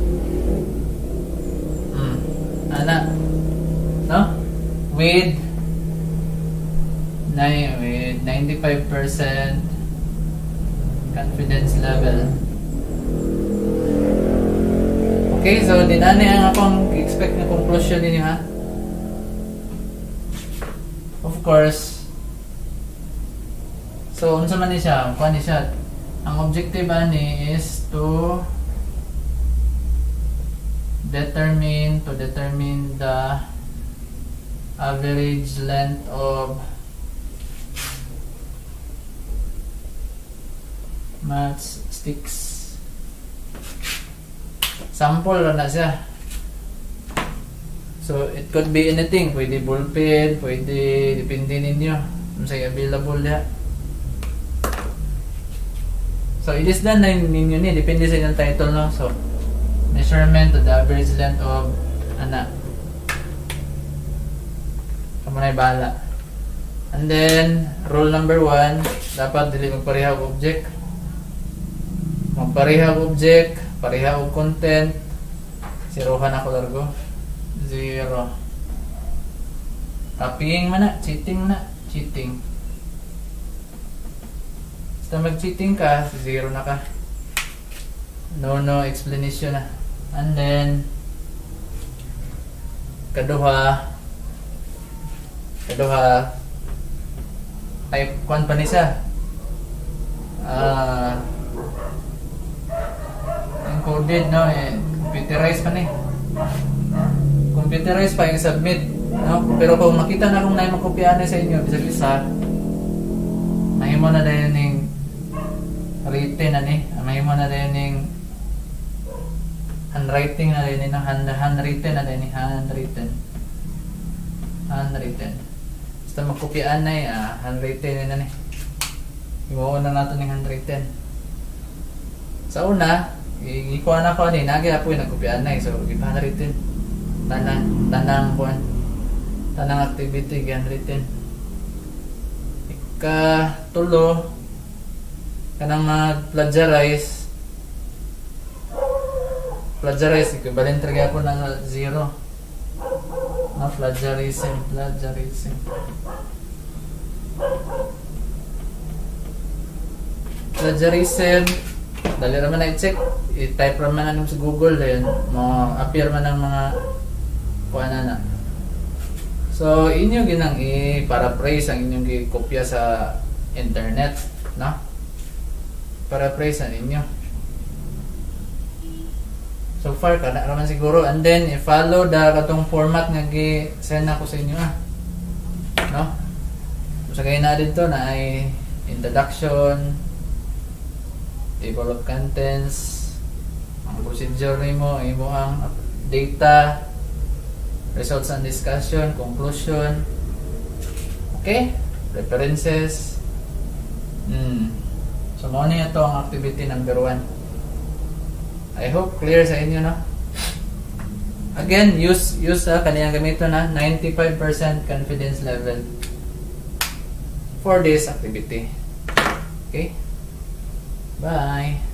Hmm. Ana, no? With with ninety-five percent confidence level. Okay, so din ani ang akong expect na conclusion ninyo, ha? Of course. So unsa man ni siya? Kuan ni siya. Ang objective ani is to determine to determine the average length of matchsticks sample lang na siya. So it could be anything, pwede ballpen, pwede depende ninyo kung sa'yo available diha. So it is done na ninyo ni, depende sa inyong title, no? So measurement to the average length of ana. Kamu na bahala. And then rule number one, dapat dili magpareha og object. Magpareha og object, pareha og content. Zerohan ako largo. Zero. Copying man na, cheating na, cheating. Basta mag-cheating ka, zero na ka. No, no explanation na. And then, kaduha, kaduha, type one pa ni siya. Ah, encoded, no? Eh, computerized pa ni. Computerized pa yung submit, no? Pero kung makita na kung na yung makopyahan sa inyo, bisag isa, mahimo na dahil yung written na ni, mahimo na dahil yung handwriting na dahil yung hand, handwritten na dahil yung handwritten handwritten basta makopyahan na yung ah, handwritten na ni, iwawan na natin yung handwritten. Sa una, ikuha na ko ni, nagya po yung nagkopyahan na, so handwritten tanang tanang kuan tanang activity handwritten. Ika tulo kanang mag-plagiarize plagiarize equivalent talaga ako ng zero. Ah, plagiarism plagiarism plagiarism dali naman na i-check, i-type naman na sa Google din, ma-appear man ng mga kuha na na. So, inyo ginang i-paraphrase ang inyong i-kopya sa internet, no? Paraphrase ang inyo. So far, kada naman siguro. And then, i-follow the katong format nga gi-send ako sa inyo, ah. No? So, kaya na dito na ay introduction, table of contents, ang procedure mo, imo ang data, results and discussion, conclusion, okay, references. Hmm. So mo na ito ang activity number one. I hope clear sa inyo, no? Again, use use uh, kaniyang gamito na ninety-five percent confidence level for this activity. Okay? Bye.